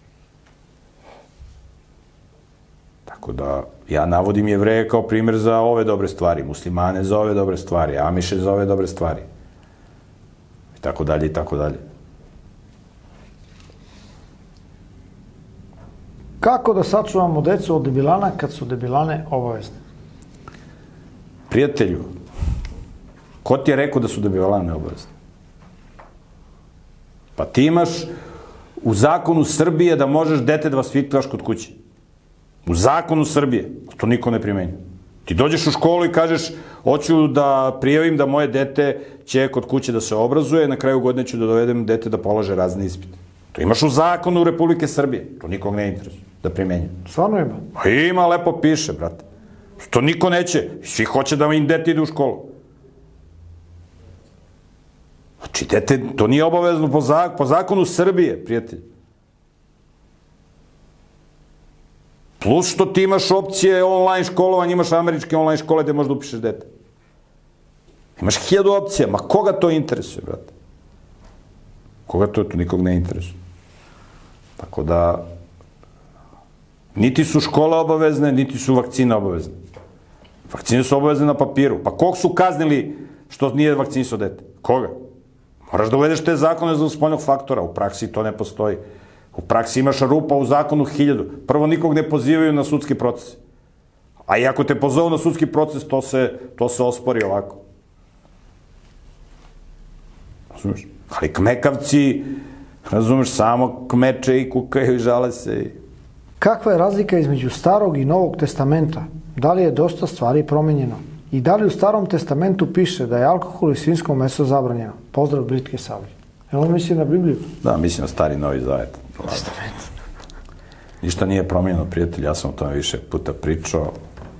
Tako da, ja navodim Jevreje kao primjer za ove dobre stvari, muslimane za ove dobre stvari, Amiše za ove dobre stvari. I tako dalje, i tako dalje. Kako da sačuvamo decu od debilana kad su debilane obavezne? Prijatelju, ko ti je rekao da su debilane obavezne? Pa ti imaš u zakonu Srbije da možeš dete da vaspitaš kod kuće. U zakonu Srbije. To niko ne primenjuje. Ti dođeš u školu i kažeš, hoću da prijavim da moje dete će kod kuće da se obrazuje, na kraju godine ću da dovedem dete da polaže razne ispite. To imaš u zakonu Republike Srbije. To nikog ne interesuje da primenjuje. Stvarno ima? Pa ima, lepo piše, brate. To niko neće. Svi hoće da im dete ide u školu. Znači, dete, to nije obavezno po, zak, po zakonu Srbije, prijatelj. Plus što ti imaš opcije online školovanja, imaš američke online škole gde možda upišeš dete. Imaš hiljadu opcija. Ma koga to interesuje, brate? Koga to, to nikog ne interesuje. Tako da, niti su škole obavezne, niti su vakcine obavezne. Vakcine su obavezne na papiru. Pa kog su kaznili što nije vakcinisao dete? Koga? Moraš da uvedeš te zakone za spoljnog faktora. U praksi to ne postoji. U praksi imaš rupa u zakonu hiljadu. Prvo, nikog ne pozivaju na sudski proces. A i ako te pozovu na sudski proces, to se, to se ospori ovako. Razumeš? Ali kmekavci, razumeš, samo kmeče i kukaju i žale se. Kakva je razlika između Starog i Novog testamenta? Da li je dosta stvari promenjeno? I da li u Starom testamentu piše da je alkohol i svinjsko meso zabranjeno? Pozdrav Britke Sablje. Evo misli na Bibliju? Da, mislim na Stari Novi Zavet. Testament. Ništa nije promenjeno, prijatelj, ja sam o tome više puta pričao.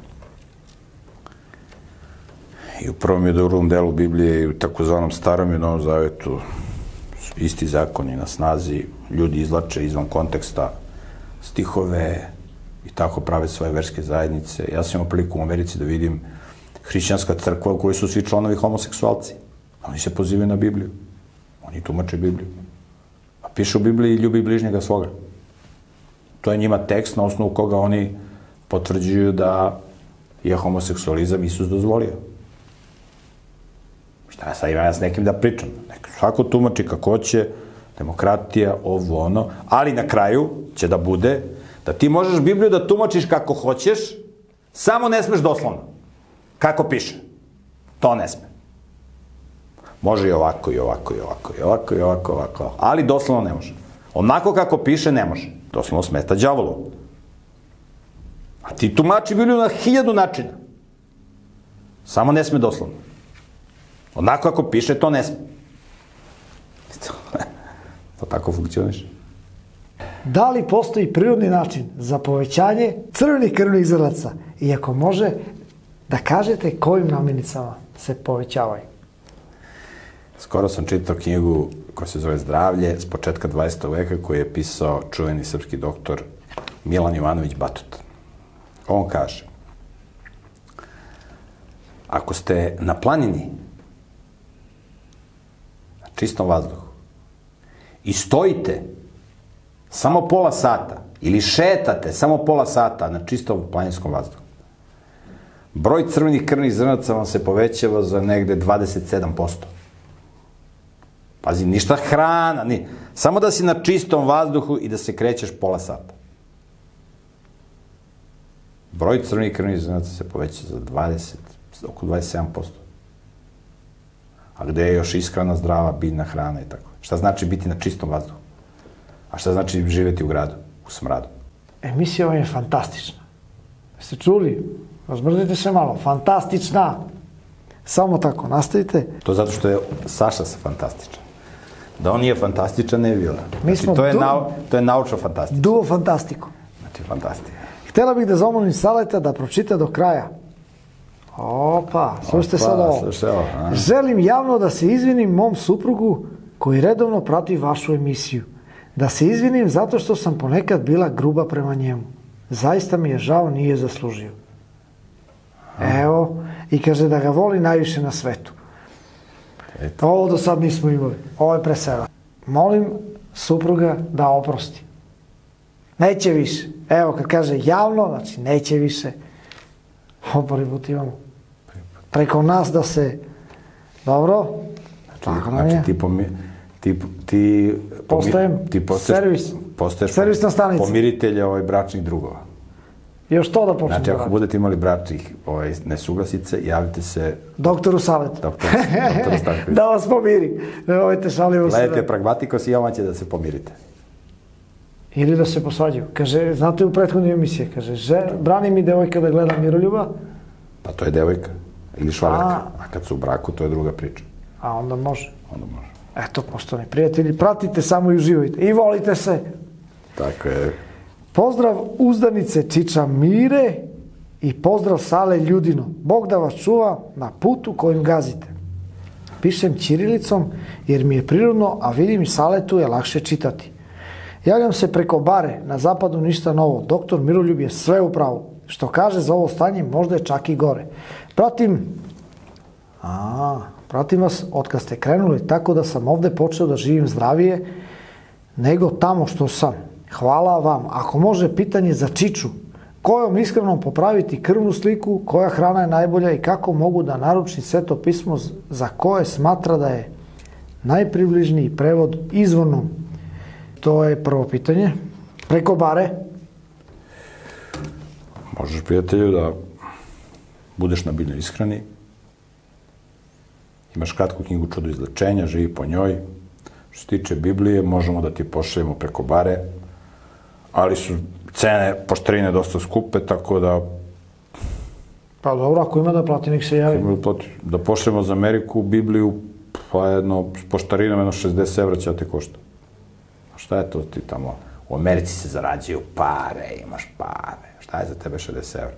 I u prvom i drugom delu Biblije i u takozvanom Starom i Novom Zavetu isti zakoni na snazi, ljudi izvlače izvan konteksta stihove i tako prave svoje verske zajednice. Ja sam imao priliku u Americi da vidim hrišćanska crkva u kojoj su svi članovi homoseksualci. Oni se pozivaju na Bibliju. Oni tumače Bibliju. A piše u Bibliji ljubi bližnjega svoga. To je njima tekst na osnovu koga oni potvrđuju da je homoseksualizam Isus dozvolio. Šta ja sad imam ja s nekim da pričam? Nek svako tumači kako će, demokratija, ovo, ono, ali na kraju će da bude da ti možeš Bibliju da tumačiš kako hoćeš, samo ne smeš doslovno. Kako piše. To ne sme. Može i ovako, i ovako, i ovako, i ovako, i ovako, ovako, ali doslovno ne može. Onako kako piše ne može. Doslovno smeta đavolu. A ti tumači Bibliju na hiljadu načina. Samo ne sme doslovno. Onako kako piše, to ne sme. To tako funkcioniš. Da li postoji prirodni način za povećanje crvenih krvnih zrnaca? I ako može, da kažete kojim namirnicama se povećavaju? Skoro sam čitao knjigu koja se zove Zdravlje s početka dvadesetog veka koju je pisao čuveni srpski doktor Milan Jovanović Batut. On kaže: ako ste na planini, na čistom vazduhu, i stojite samo pola sata ili šetate samo pola sata na čistom planinskom vazduhu, broj crvenih krvnih zrnaca vam se povećava za negde dvadeset sedam posto. Pazi, ništa hrana, ni, samo da si na čistom vazduhu i da se krećeš pola sata. Broj crvenih krvnih zrnaca se poveća za dvadeset, oko dvadeset sedam posto. A gde je još ishrana zdrava, biljna hrana i tako. Šta znači biti na čistom vazduhu? A šta znači živjeti u gradu, u smradu? Emisija vam je fantastična. Jeste čuli? Razmrdite se malo. Fantastična! Samo tako, nastavite. To zato što je Saša fantastičan. Da on nije fantastičan, ne bi bila. Mi Znači, to je, nau, to je naučno fantastično. Duo fantastico. Znači, fantastika. Htjela bih da zamolim Saleta da pročita do kraja. Opa, slušajte sad ovo. Slušaj ovo. a? Želim javno da se izvinim mom suprugu koji redovno prati vašu emisiju. Da se izvinim zato što sam ponekad bila gruba prema njemu. Zaista mi je žao, nije zaslužio. Evo, i kaže da ga voli najviše na svetu. Eto. Ovo do sad nismo imali. Ovo je presera. Molim supruga da oprosti. Neće više. Evo, kad kaže javno, znači neće više. Ovo prvi put imamo. Preko nas da se... Dobro? Tako nam je. Znači, ti, pomi, ti, ti, Postajem ti postaješ, servis. postaješ Servisna stanica. pomiritelja ovaj, bračnih drugova. Još to da počnemo. Znači, ako budete imali bračnih ovaj, nesuglasice, javite se doktoru Saletu. Doktor, doktor Stanković. Da vas pomiri. Nemojte šalimo se. Gledajte pragmatikos i odmah će da se pomirite. Ili da se posvađaju. Kaže, znate u prethodnoj emisiji, kaže, že, brani mi devojka da gleda Miroljuba. Pa to je devojka ili švalerka. A, A kad su u braku, to je druga priča. a onda može. Onda može. Eto, poštovani prijatelji, pratite samo i uživajte. I volite se. Tako je. Pozdrav uzdanice Čiča Mire i pozdrav Sale Ljudino. Bog da vas čuva na putu kojim gazite. Pišem ćirilicom jer mi je prirodno, a vidim i Saletu je lakše čitati. Javljam se preko bare, na zapadu ništa novo. Doktor Miroljub je sve u pravu. Što kaže za ovo stanje, možda je čak i gore. Pratim... A, pratim vas od kad ste krenuli, tako da sam ovde počeo da živim zdravije nego tamo što sam. Hvala vam. Ako može pitanje za Čiču, kojom iskrenom popraviti krvnu sliku, koja hrana je najbolja i kako mogu da naručim Sveto pismo za koje smatra da je najpribližniji prevod izvornom. To je prvo pitanje. Preko bare? Možeš, prijatelju, da budeš na biljnoj ishrani. Imaš kratku knjigu Čudo izlečenja, živi po njoj. Što se tiče Biblije, možemo da ti pošaljemo preko bare, ali su cene poštarine dosta skupe, tako da... Pa dobro, ako ima da plati, nek se javi. Da pošaljemo za Ameriku Bibliju, pa jedno, s poštarinom jedno šezdeset evra će da te košta. A šta je to ti tamo? U Americi se zarađuju pare, imaš pare. Šta je za tebe šezdeset evra?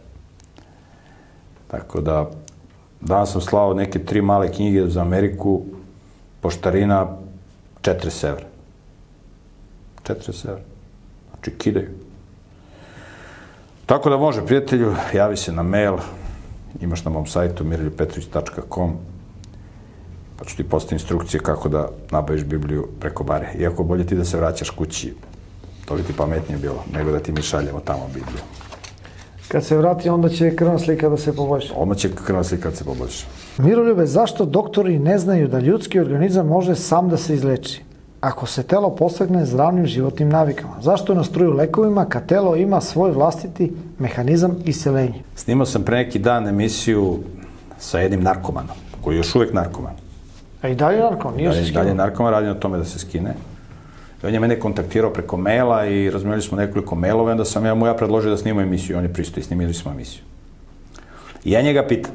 Tako da, danas sam slao neke tri male knjige za Ameriku, poštarina četrdeset evra. četrdeset evra. Znači, kidaju. Tako da može, prijatelju, javi se na mail, imaš na mom sajtu miroljub petrović tačka com, pa ću ti postati instrukcije kako da nabaviš Bibliju preko bare. Iako bolje ti da se vraćaš kući, to bi ti pametnije bilo, nego da ti mi šaljemo tamo Bibliju. Kad se vrati, onda će krvna slika da se poboljša. Odmah će krvna slika da se poboljša. Miroljube, zašto doktori ne znaju da ljudski organizam može sam da se izleči? Ako se telo postegne zdravnim životnim navikama, zašto nas truju lekovima kad telo ima svoj vlastiti mehanizam isceljenja? Snimao sam pre neki dan emisiju sa jednim narkomanom, koji je još uvek narkoman. A i dalje narkoman, nije se skinuo? Dalje narkoman, radi na tome da se skine. I on je mene kontaktirao preko maila i razmenili smo nekoliko mailova, onda sam ja mu ja predložio da snimamo emisiju, on je pristao i snimili smo emisiju. I ja njega pitam,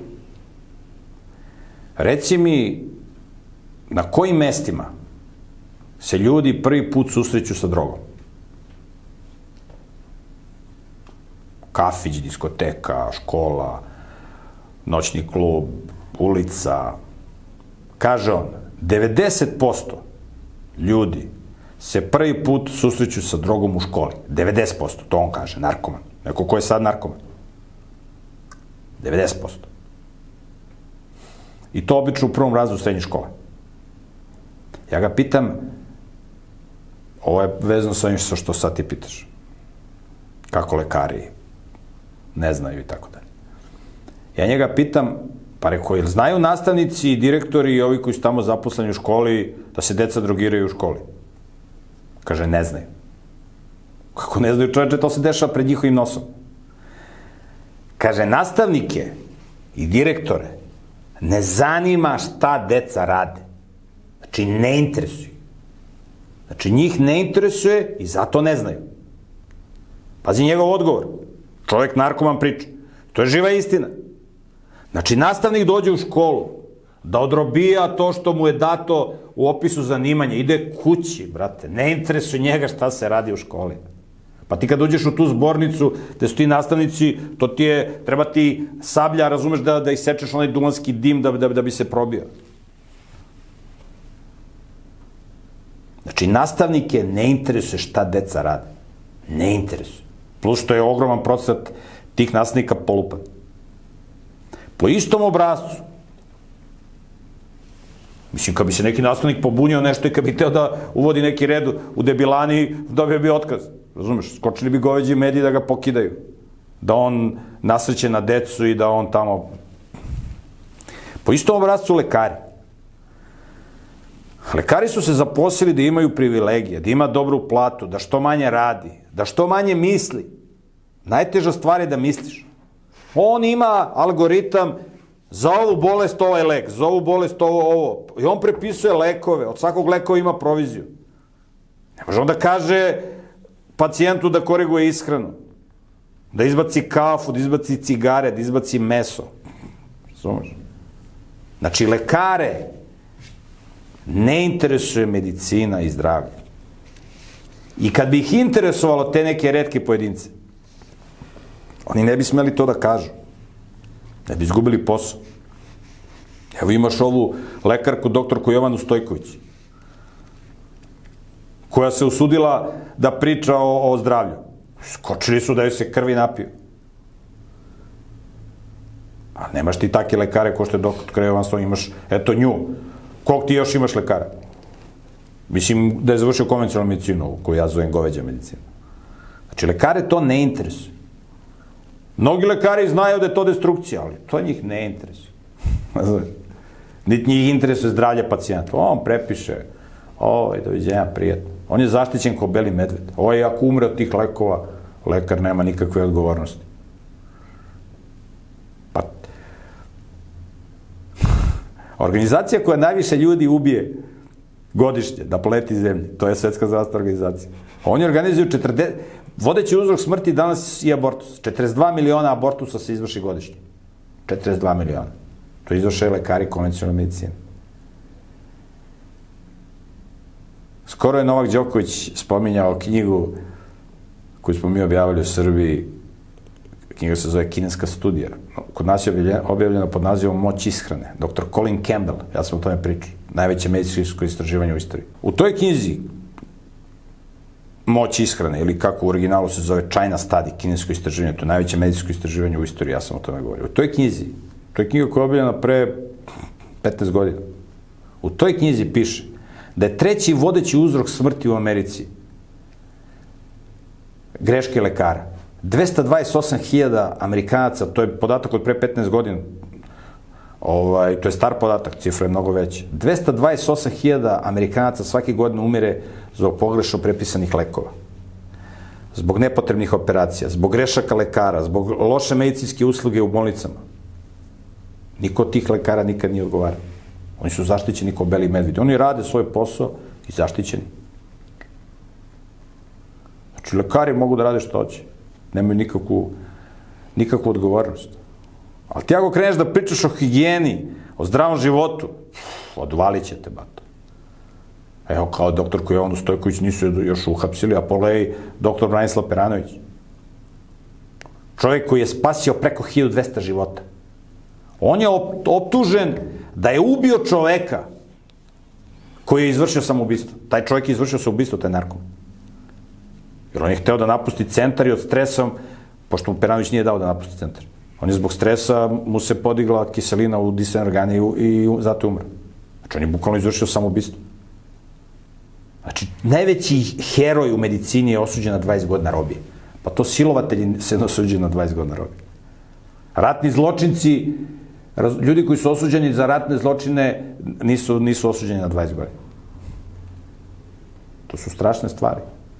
reci mi, na kojim mestima se ljudi prvi put susreću sa drogom? Kafić, diskoteka, škola, noćni klub, ulica. Kaže on, devedeset posto ljudi se prvi put susreću sa drogom u školi. devedeset posto, to on kaže, narkoman. Neko ko je sad narkoman. devedeset posto. I to obično u prvom razredu srednje škole. Ja ga pitam, ovo je vezano sa ovim što sad ti pitaš. Kako lekari ne znaju i tako dalje. Ja njega pitam, pa reko, jel znaju nastavnici i direktori i ovi koji su tamo zaposleni u školi da se deca drogiraju u školi? Kaže, ne znaju. Kako ne znaju, čoveče, to se dešava pred njihovim nosom. Kaže, nastavnike i direktore ne zanima šta deca rade. Znači, ne interesuju. Znači, njih ne interesuje i zato ne znaju. Pazi njegov odgovor. Čovjek narkoman priča. To je živa istina. Znači, nastavnik dođe u školu da odrobija to što mu je dato u opisu zanimanja. Ide kući, brate. Ne interesuje njega šta se radi u školi. Pa ti kad uđeš u tu zbornicu gde su ti nastavnici, to ti je, treba ti sablja, razumeš, da, da isečeš onaj duvanski dim da, da, da bi se probio. Znači, nastavnike ne interesuje šta deca rade. Ne interesuje. Plus što je ogroman procenat tih nastavnika polupan. Po istom obrazcu, mislim, kad bi se neki nastavnik pobunio nešto i kad bi teo da uvodi neki red u debilani, dobio bi otkaz. Razumeš, skočili bi goveđi mediji da ga pokidaju. Da on nasreće na decu i da on tamo... Po istom obrazcu lekari. Lekari su se zaposlili da imaju privilegije, da ima dobru platu, da što manje radi, da što manje misli. Najteža stvar je da misliš. On ima algoritam za ovu bolest ovaj lek, za ovu bolest ovo, ovo. I on prepisuje lekove, od svakog lekova ima proviziju. Ne može on da kaže pacijentu da koriguje ishranu, da izbaci kafu, da izbaci cigare, da izbaci meso. Razumeš? Znači, lekare ne interesuje medicina i zdravlje. I kad bi ih interesovalo te neke retke pojedince, oni ne bi smeli to da kažu. Ne bi izgubili posao. Evo imaš ovu lekarku, doktorku Jovanu Stojković, koja se usudila da priča o, o zdravlju. Skočili su da joj se krvi napiju. A nemaš ti takve lekare ko što je doktor Jovan Stojković, imaš, eto nju. Kog ti još imaš lekara? Mislim da je završio konvencionalnu medicinu, koju ja zovem goveđa medicina. Znači, lekare to ne interesuje. Mnogi lekari znaju da je to destrukcija, ali to njih ne interesuje. Niti njih interesuje zdravlje pacijenta. On prepiše, ovo, doviđenja, prijatno. On je zaštićen kao beli medved. Ovo je, ako umre od tih lekova, lekar nema nikakve odgovornosti. Pa, organizacija koja najviše ljudi ubije godišnje na planeti Zemlji, to je Svetska zdravstvena organizacija. Oni organizuju četrdeset... Vodeći uzrok smrti danas je abortus. četrdeset dva miliona abortusa se izvrši godišnje. četrdeset dva miliona. To izvrše lekari konvencionalne medicine. Skoro je Novak Đoković spominjao knjigu koju smo mi objavili u Srbiji. Knjiga se zove Kineska studija. Kod nas je objavljena pod nazivom Moć ishrane. doktor Colin Campbell, ja sam o tome pričao, najveće medicinsko istraživanje u istoriji. U toj knjizi Moć ishrane, ili kako u originalu se zove China Study, kinesko istraživanje, to je najveće medicinsko istraživanje u istoriji, ja sam o tome govorio. U toj knjizi, to je knjiga koja je objavljena pre petnaest godina, u toj knjizi piše da je treći vodeći uzrok smrti u Americi greške lekara. dvesta dvadeset osam hiljada Amerikanaca, to je podatak od pre petnaest godina, ovaj, to je star podatak, cifra je mnogo veća. dvesta dvadeset osam hiljada Amerikanaca svake godine umire zbog pogrešno prepisanih lekova, zbog nepotrebnih operacija, zbog grešaka lekara, zbog loše medicinske usluge u bolnicama. Niko od tih lekara nikad nije odgovarao. Oni su zaštićeni kao beli medvedi. Oni rade svoj posao i zaštićeni. Znači, lekari mogu da rade što hoće. Nemaju nikakvu, nikakvu odgovornost. Ali ti ako kreneš da pričaš o higijeni, o zdravom životu, odvalit će te, bato. Evo, kao doktor Jovanu Stojković nisu još uhapsili, a polej doktor Branislav Peranović. Čovjek koji je spasio preko hiljadu dvesta života. On je optužen da je ubio čoveka koji je izvršio samoubistvo. Taj čovjek je izvršio samoubistvo, taj narkom. Jer on je hteo da napusti centar i od stresa, pošto mu Peranović nije dao da napusti centar. On je zbog stresa, mu se podigla kiselina u disajne organe i zato je umro. Znači, on je bukvalno izvršio samoubistvo. Znači, najveći heroj u medicini je osuđen na dvadeset godina robije. Pa to silovatelji se osuđuju na dvadeset godina robije. Ratni zločinci, ljudi koji su osuđeni za ratne zločine nisu, nisu osuđeni na dvadeset godina. To su strašne stvari.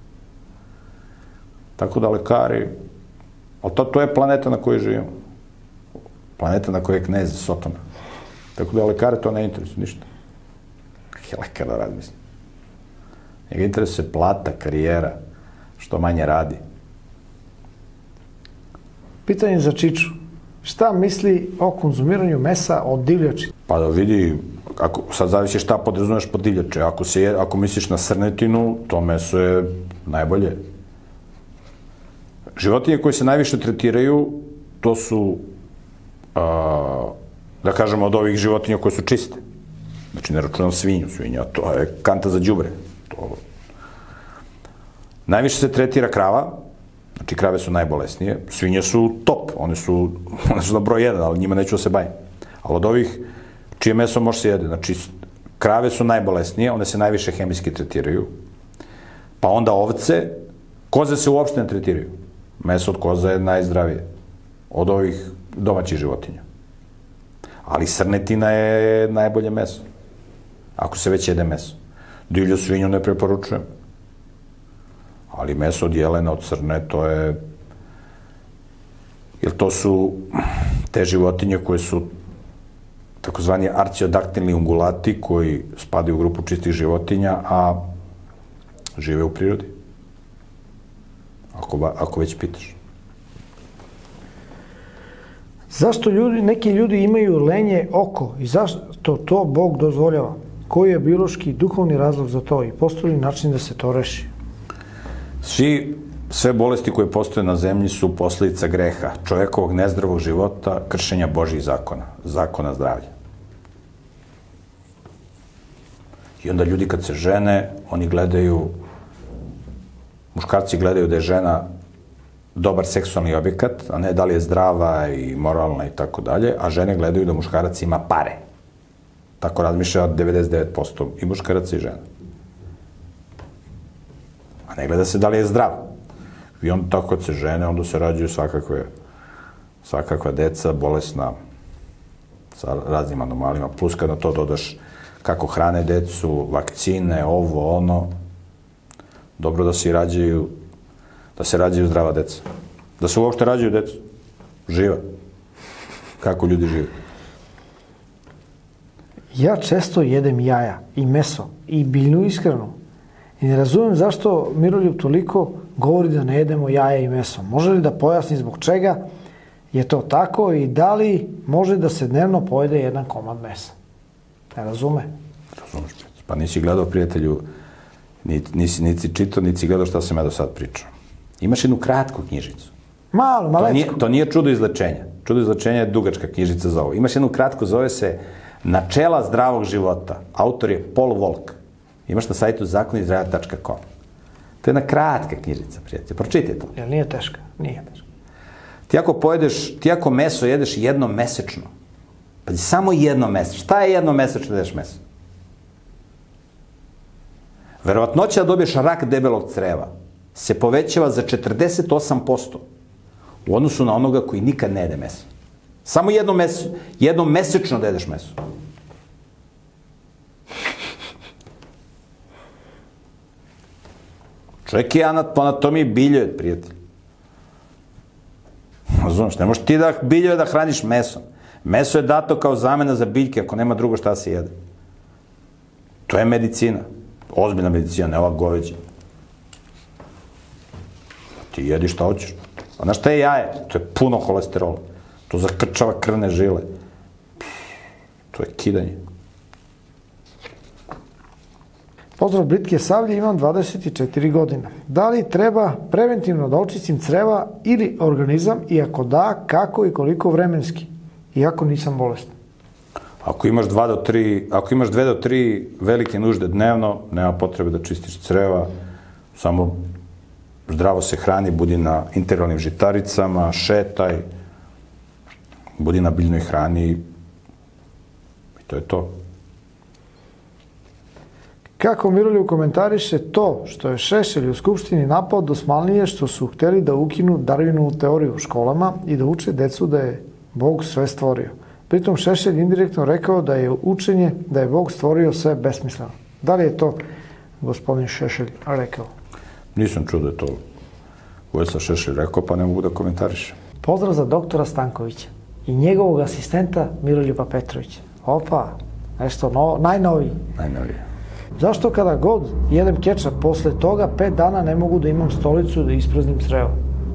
Tako da lekari, ali to, to je planeta na kojoj živimo. Planeta na kojoj je knez Sotona. Tako da lekare to ne interesuje ništa. Kak je lekar da radi, mislim. Njega interesuje plata, karijera, što manje radi. Pitanje za Čiču. Šta misli o konzumiranju mesa od divljači? Pa da vidi, ako, sad zavisi šta podrazumeš pod divljače. Ako, se, ako misliš na srnetinu, to meso je najbolje. Životinje koje se najviše tretiraju, to su, a, da kažemo, od ovih životinja koje su čiste. Znači, ne računam svinju, svinja, to je kanta za đubre. To... Najviše se tretira krava, znači krave su najbolesnije, svinje su top, one su, one su na broj jedan, ali njima neću da se bavim. Ali od ovih, čije meso može se jede, znači krave su najbolesnije, one se najviše hemijski tretiraju, pa onda ovce, koze se uopšte ne tretiraju. Meso od koza je najzdravije od ovih domaćih životinja. Ali srnetina je najbolje meso, ako se već jede meso. Divlju svinju ne preporučujem. Ali meso od jelena, od srne, to je... Jer to su te životinje koje su takozvani arciodaktilni ungulati koji spadaju u grupu čistih životinja, a žive u prirodi. Ako, ako već pitaš. Zašto ljudi, neki ljudi imaju lenje oko i zašto to Bog dozvoljava? Koji je biološki i duhovni razlog za to i postoji li način da se to reši? Svi, sve bolesti koje postoje na zemlji su posljedica greha, čovjekovog nezdravog života, kršenja Božjih zakona, zakona zdravlja. I onda ljudi kad se žene, oni gledaju, muškarci gledaju da je žena dobar seksualni objekat, a ne da li je zdrava i moralna i tako dalje, a žene gledaju da muškarac ima pare. Tako razmišlja devedeset devet posto i muškaraca i žena. A ne gleda se da li je zdrav. I onda tako kad se žene, onda se rađaju svakakve, svakakva deca, bolesna, sa raznim anomalima. Plus kad na to dodaš kako hrane decu, vakcine, ovo, ono. dobro da se i rađaju, da se rađaju zdrava deca. Da se uopšte rađaju deca. Živa. Kako ljudi žive. Ja često jedem jaja i meso i biljnu ishranu. I ne razumem zašto Miroljub toliko govori da ne jedemo jaja i meso. Može li da pojasni zbog čega je to tako i da li može da se dnevno pojede jedan komad mesa? Ne razume? Razumeš, pa nisi gledao, prijatelju, nisi, nisi čitao, nisi gledao šta sam ja do sad pričao. Imaš jednu kratku knjižicu. Malo, malecku. To nije, to nije čudo izlečenja. Čudo izlečenja je dugačka knjižica za ovo. Imaš jednu kratku, zove se Načela zdravog života. Autor je Paul Volk. Imaš na sajtu zakon i zdravlje tačka com. To je jedna kratka knjižica, prijatelj. Pročitaj to. Jel nije teška? Nije teška. Ti ako pojedeš, ti ako meso jedeš jednom mesečno, pa samo jednom mesečno. Šta je jednom mesečno da jedeš meso? Verovatnoća da dobiješ rak debelog creva se povećava za četrdeset osam posto u odnosu na onoga koji nikad ne jede meso. Samo jednom, meso, jednom mesečno da jedeš meso. Čovjek je po anatomiji biljojed, prijatelj. Razumiješ, ne možeš ti da biljojed da hraniš mesom. Meso je dato kao zamena za biljke, ako nema drugo šta se jede. To je medicina. Ozbiljna medicina, ne ova goveđa. Ti jedi šta hoćeš. A znaš šta je jaje? To je puno holesterola. To zakrčava krvne žile. To je kidanje. Pozdrav Britke Savlje, imam dvadeset četiri godine. Da li treba preventivno da očistim creva ili organizam i ako da, kako i koliko vremenski? Iako nisam bolestan. Ako imaš dva do tri, ako imaš dve do tri velike nužde dnevno, nema potrebe da čistiš creva, samo zdravo se hrani, budi na integralnim žitaricama, šetaj, budi na biljnoj hrani i to je to. Kako Miroljub komentariše to što je Šešelj u Skupštini napao dosmanlije što su hteli da ukinu Darwinovu teoriju u školama i da uče decu da je Bog sve stvorio. Pritom Šešelj indirektno rekao da je učenje da je Bog stvorio sve besmisleno. Da li je to gospodin Šešelj rekao? Nisam čuo da je to Vojislav Šešelj rekao, pa ne mogu da komentarišem. Pozdrav za doktora Stankovića i njegovog asistenta Miroljuba Petrovića. Opa, nešto novo, najnoviji. Najnoviji. Zašto kada god jedem kečap, posle toga pet dana ne mogu da imam stolicu da ispraznim crevo?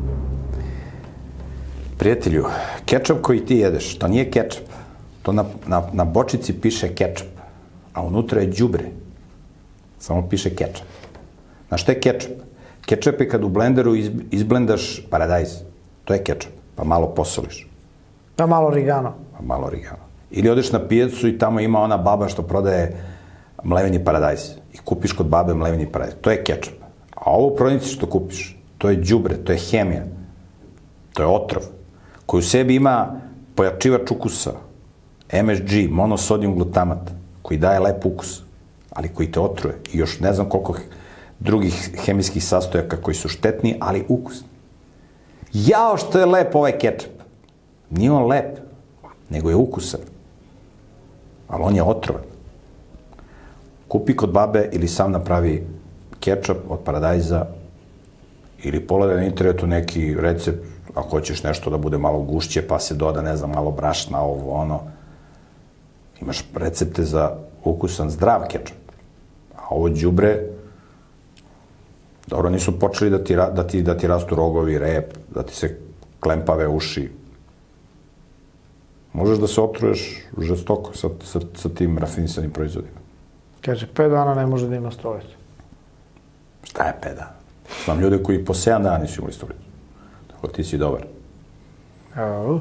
Prijatelju, kečap koji ti jedeš, to nije kečap. To na, na, na bočici piše kečap, a unutra je đubre. Samo piše kečap. Znaš šta je kečap? Kečap je kad u blenderu iz, izblendaš paradajz. To je kečap. Pa malo posoliš. Pa malo origano. Pa malo origano. Ili odeš na pijacu i tamo ima ona baba što prodaje mleveni paradajz. I kupiš kod babe mleveni paradajz. To je kečap. A ovo u prodavnici što kupiš, to je đubre, to je hemija. To je otrov. Koji u sebi ima pojačivač ukusa, em es ge, monosodijum glutamat, koji daje lep ukus, ali koji te otruje. I još ne znam koliko drugih hemijskih sastojaka koji su štetni, ali ukusni. Jao što je lep ovaj kečap. Nije on lep, nego je ukusan. Ali on je otrovan. Kupi kod babe ili sam napravi kečap od paradajza ili pogledaj na internetu neki recept, ako hoćeš nešto da bude malo gušće, pa se doda, ne znam, malo brašna, ovo, ono. Imaš recepte za ukusan zdrav kečap. A ovo đubre, dobro, nisu počeli da ti, da ti, da ti rastu rogovi, rep, da ti se klempave uši. Možeš da se otruješ žestoko sa, sa, sa tim rafinisanim proizvodima. Kaže, pet dana ne može da ima stolicu. Šta je pet dana? Znam ljude koji po sedam dana nisu imali stolicu. Tako ti si dobar. Evo.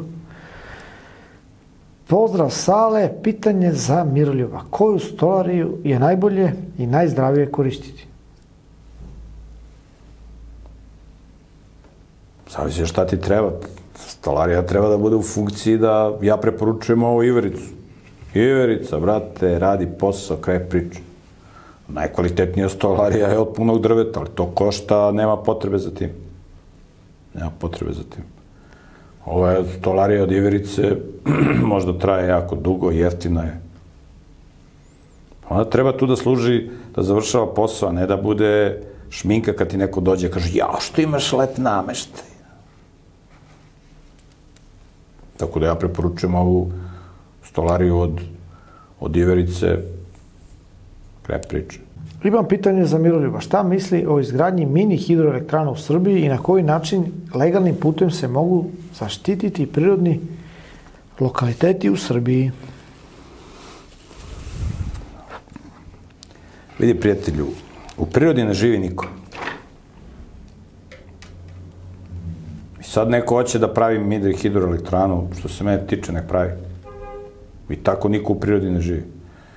Pozdrav Sale, pitanje za Miroljuba. Koju stolariju je najbolje i najzdravije koristiti? Zavisi šta ti treba. Stolarija treba da bude u funkciji da ja preporučujem ovo ivericu. Iverica, brate, radi posao, kraj priče. Najkvalitetnija stolarija je od punog drveta, ali to košta, nema potrebe za tim. Nema potrebe za tim. Ova stolarija od iverice možda traje jako dugo, jeftina je. Ona treba tu da služi, da završava posao, a ne da bude šminka kad ti neko dođe i kaže, ja, što imaš lep nameštaj. Tako da ja preporučujem ovu stolariju od, od Iverice, krep priče. Imam pitanje za Miroljuba. Šta misli o izgradnji mini hidroelektrana u Srbiji i na koji način legalnim putem se mogu zaštititi prirodni lokaliteti u Srbiji? Vidi, prijatelju, u prirodi ne živi niko. I sad neko hoće da pravi mini hidroelektranu, što se mene tiče, nek pravi. I tako niko u prirodi ne živi.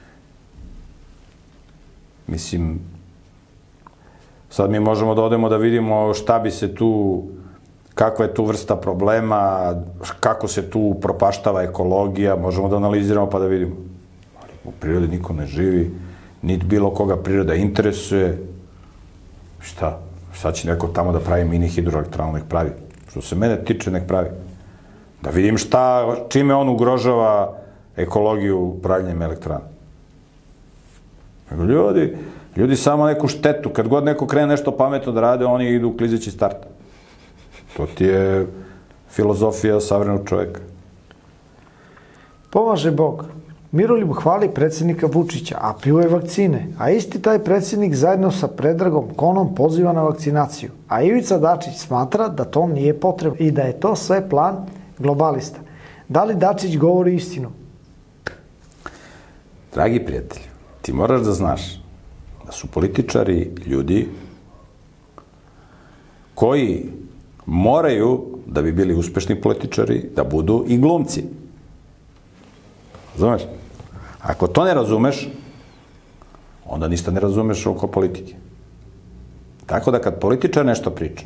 Mislim, sad mi možemo da odemo da vidimo šta bi se tu, kakva je tu vrsta problema, kako se tu propaštava ekologija, možemo da analiziramo pa da vidimo. Ali u prirodi niko ne živi, niti bilo koga priroda interesuje. Šta? Sad će neko tamo da pravi mini hidroelektranu, nek pravi. Što se mene tiče, nek pravi. Da vidim šta, čime on ugrožava ekologiju pravljenjem elektrana. Ljudi, ljudi samo neku štetu. Kad god neko krene nešto pametno da rade, oni idu u klizeći start. To ti je filozofija savremenog čoveka. Pomaže Bog. Miroljub hvali predsjednika Vučića, a pljuje vakcine. A isti taj predsjednik zajedno sa Predragom Konom poziva na vakcinaciju. A Ivica Dačić smatra da to nije potrebno i da je to sve plan globalista. Da li Dačić govori istinu? Dragi prijatelji, ti moraš da znaš da su političari ljudi koji moraju, da bi bili uspešni političari, da budu i glumci. Razumeš? Ako to ne razumeš, onda ništa ne razumeš oko politike. Tako da kad političar nešto priča,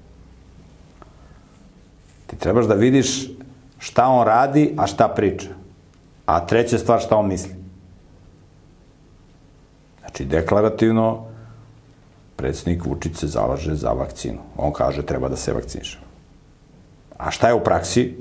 ti trebaš da vidiš šta on radi, a šta priča. A treća stvar, šta on misli. Znači, deklarativno, predsjednik Vučić se zalaže za vakcinu. On kaže, treba da se vakciniše. A šta je u praksi?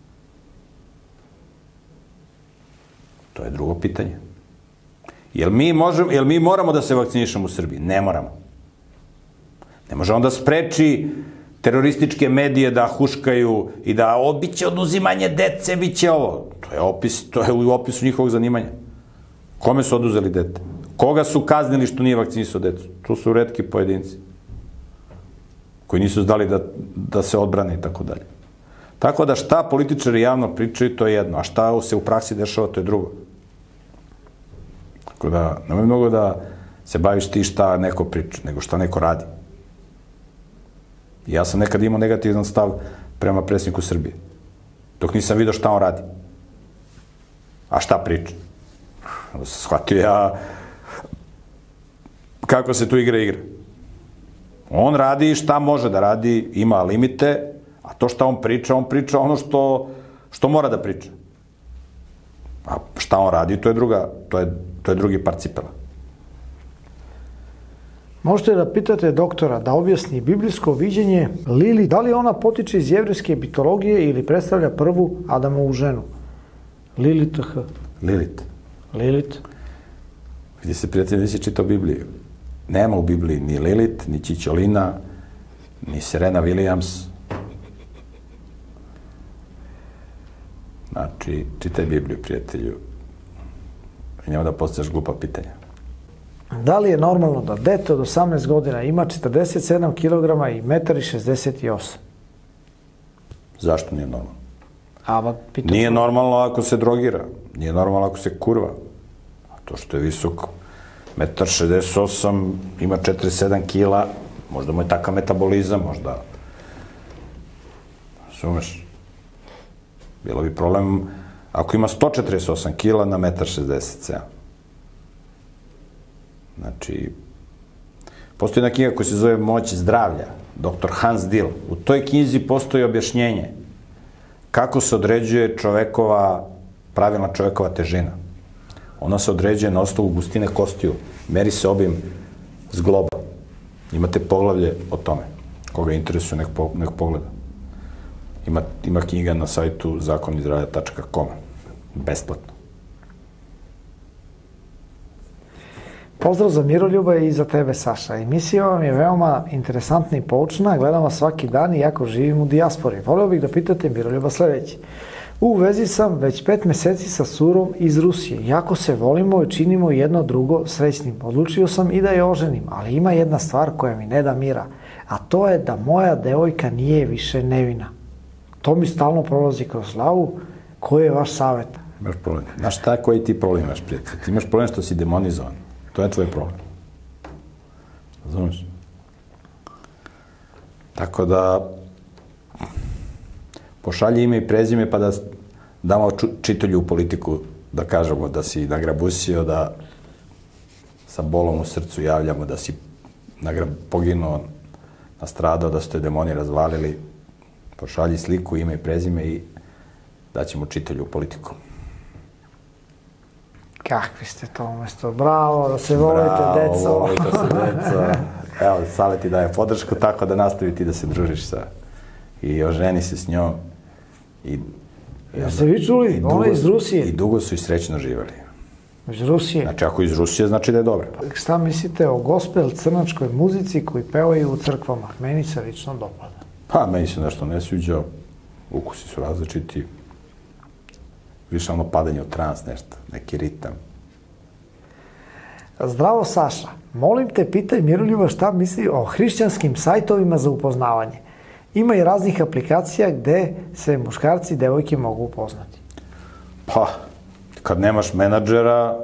To je drugo pitanje. Jel mi, možemo, jel mi moramo da se vakcinišemo u Srbiji? Ne moramo. Ne može on da spreči terorističke medije da huškaju i da biće oduzimanje dece, biće ovo. To je opis, to je u opisu njihovog zanimanja. Kome su oduzeli dete? Koga su kaznili što nije vakcinisao decu? To su retki pojedinci koji nisu znali da, da se odbrane i tako dalje. Tako da šta političari javno pričaju, to je jedno, a šta se u praksi dešava, to je drugo. Tako da, nemoj mnogo da se baviš ti šta neko priča, nego šta neko radi. Ja sam nekad imao negativan stav prema predsjedniku Srbije, dok nisam vidio šta on radi. A šta priča? Onda sam shvatio ja kako se tu igra igra. On radi šta može da radi, ima limite, a to šta on priča, on priča ono što, što mora da priča. A šta on radi, to je, druga, to je, to je drugi par cipela. Možete da pitate doktora da objasni biblijsko viđenje Lili, da li ona potiče iz jevrejske mitologije ili predstavlja prvu Adamovu ženu? Lilit. Lilit. Lilit. Gdje se, prijatelj, nisi čitao Bibliju. Nema u Bibliji ni Lilit, ni Čičolina, ni Serena Williams. Znači, čitaj Bibliju, prijatelju. I njemu da postaviš glupa pitanja. Da li je normalno da dete od osamnaest godina ima četrdeset sedam kilograma i jedan šezdeset osam? Zašto nije normalno? A, pitam nije normalno ako se drogira. Nije normalno ako se kurva. A to što je visok, jedan šezdeset osam, ima četrdeset sedam kila, možda mu je takav metabolizam, možda... Sumeš? Bilo bi problem ako ima sto četrdeset osam kila na jedan šezdeset sedam. Znači, postoji jedna knjiga koja se zove Moć zdravlja, doktor Hans Dill. U toj knjizi postoji objašnjenje kako se određuje čovekova, pravilna čovekova težina. Ona se određuje na osnovu gustine kostiju. Meri se obim zgloba. Imate poglavlje o tome. Koga interesuje, nek, po, nek pogleda. Ima, ima knjiga na sajtu zakonizdravlja tačka com. Besplatno. Pozdrav za Miroljuba i za tebe, Saša. Emisija vam je veoma interesantna i poučna. Gledam vas svaki dan iako živim u dijaspori. Voleo bih da pitate Miroljuba sledeće. U vezi sam već pet meseci sa curom iz Rusije. Jako se volimo i činimo jedno drugo srećnim. Odlučio sam i da je oženim, ali ima jedna stvar koja mi ne da mira, a to je da moja devojka nije više nevina. To mi stalno prolazi kroz glavu. Koji je vaš savjet? Imaš problem. Znaš šta, koji ti problem imaš, prijatelj? Ti imaš problem što si demonizovan. To je tvoj problem. Razumiješ? Tako da pošalji ime i prezime pa da damo čitolju u politiku da kažemo da si nagrabusio, da sa bolom u srcu javljamo da si poginuo, nastradao, da su te demoni razvalili. Pošalji sliku, ime i prezime i daćemo čitolju u politiku. Kakvi ste to umesto? Bravo, da se volite, deco. Bravo, volite se, deco. Evo, Sale ti daje podršku tako da nastavi ti da se družiš sa... I oženi se s njom. I, Jel ste vi čuli? Ona je iz Rusije. I dugo su i srećno živali. Iz Rusije? Znači, ako iz Rusije, znači da je dobro. Šta mislite o gospel crnačkoj muzici koji pevaju u crkvama? Meni se lično dopada. Pa, meni se nešto ne sviđa. Ukusi su različiti. Više ono padanje u trans, nešto, neki ritam. Zdravo, Saša. Molim te, pitaj Miroljuba šta misli o hrišćanskim sajtovima za upoznavanje. Ima i raznih aplikacija gde se muškarci i devojke mogu upoznati. Pa, kad nemaš menadžera,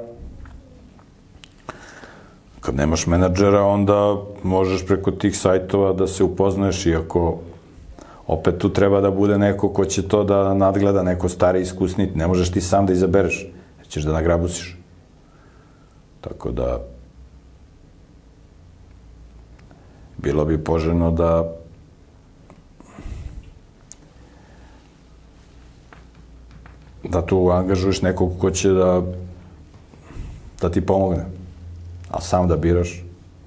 kad nemaš menadžera, onda možeš preko tih sajtova da se upoznaješ, iako opet tu treba da bude neko ko će to da nadgleda, neko stari iskusnit. Ne možeš ti sam da izabereš, jer ćeš da nagrabusiš. Tako da, bilo bi poželjno da da tu angažuješ nekog ko će da da ti pomogne. A sam da biraš.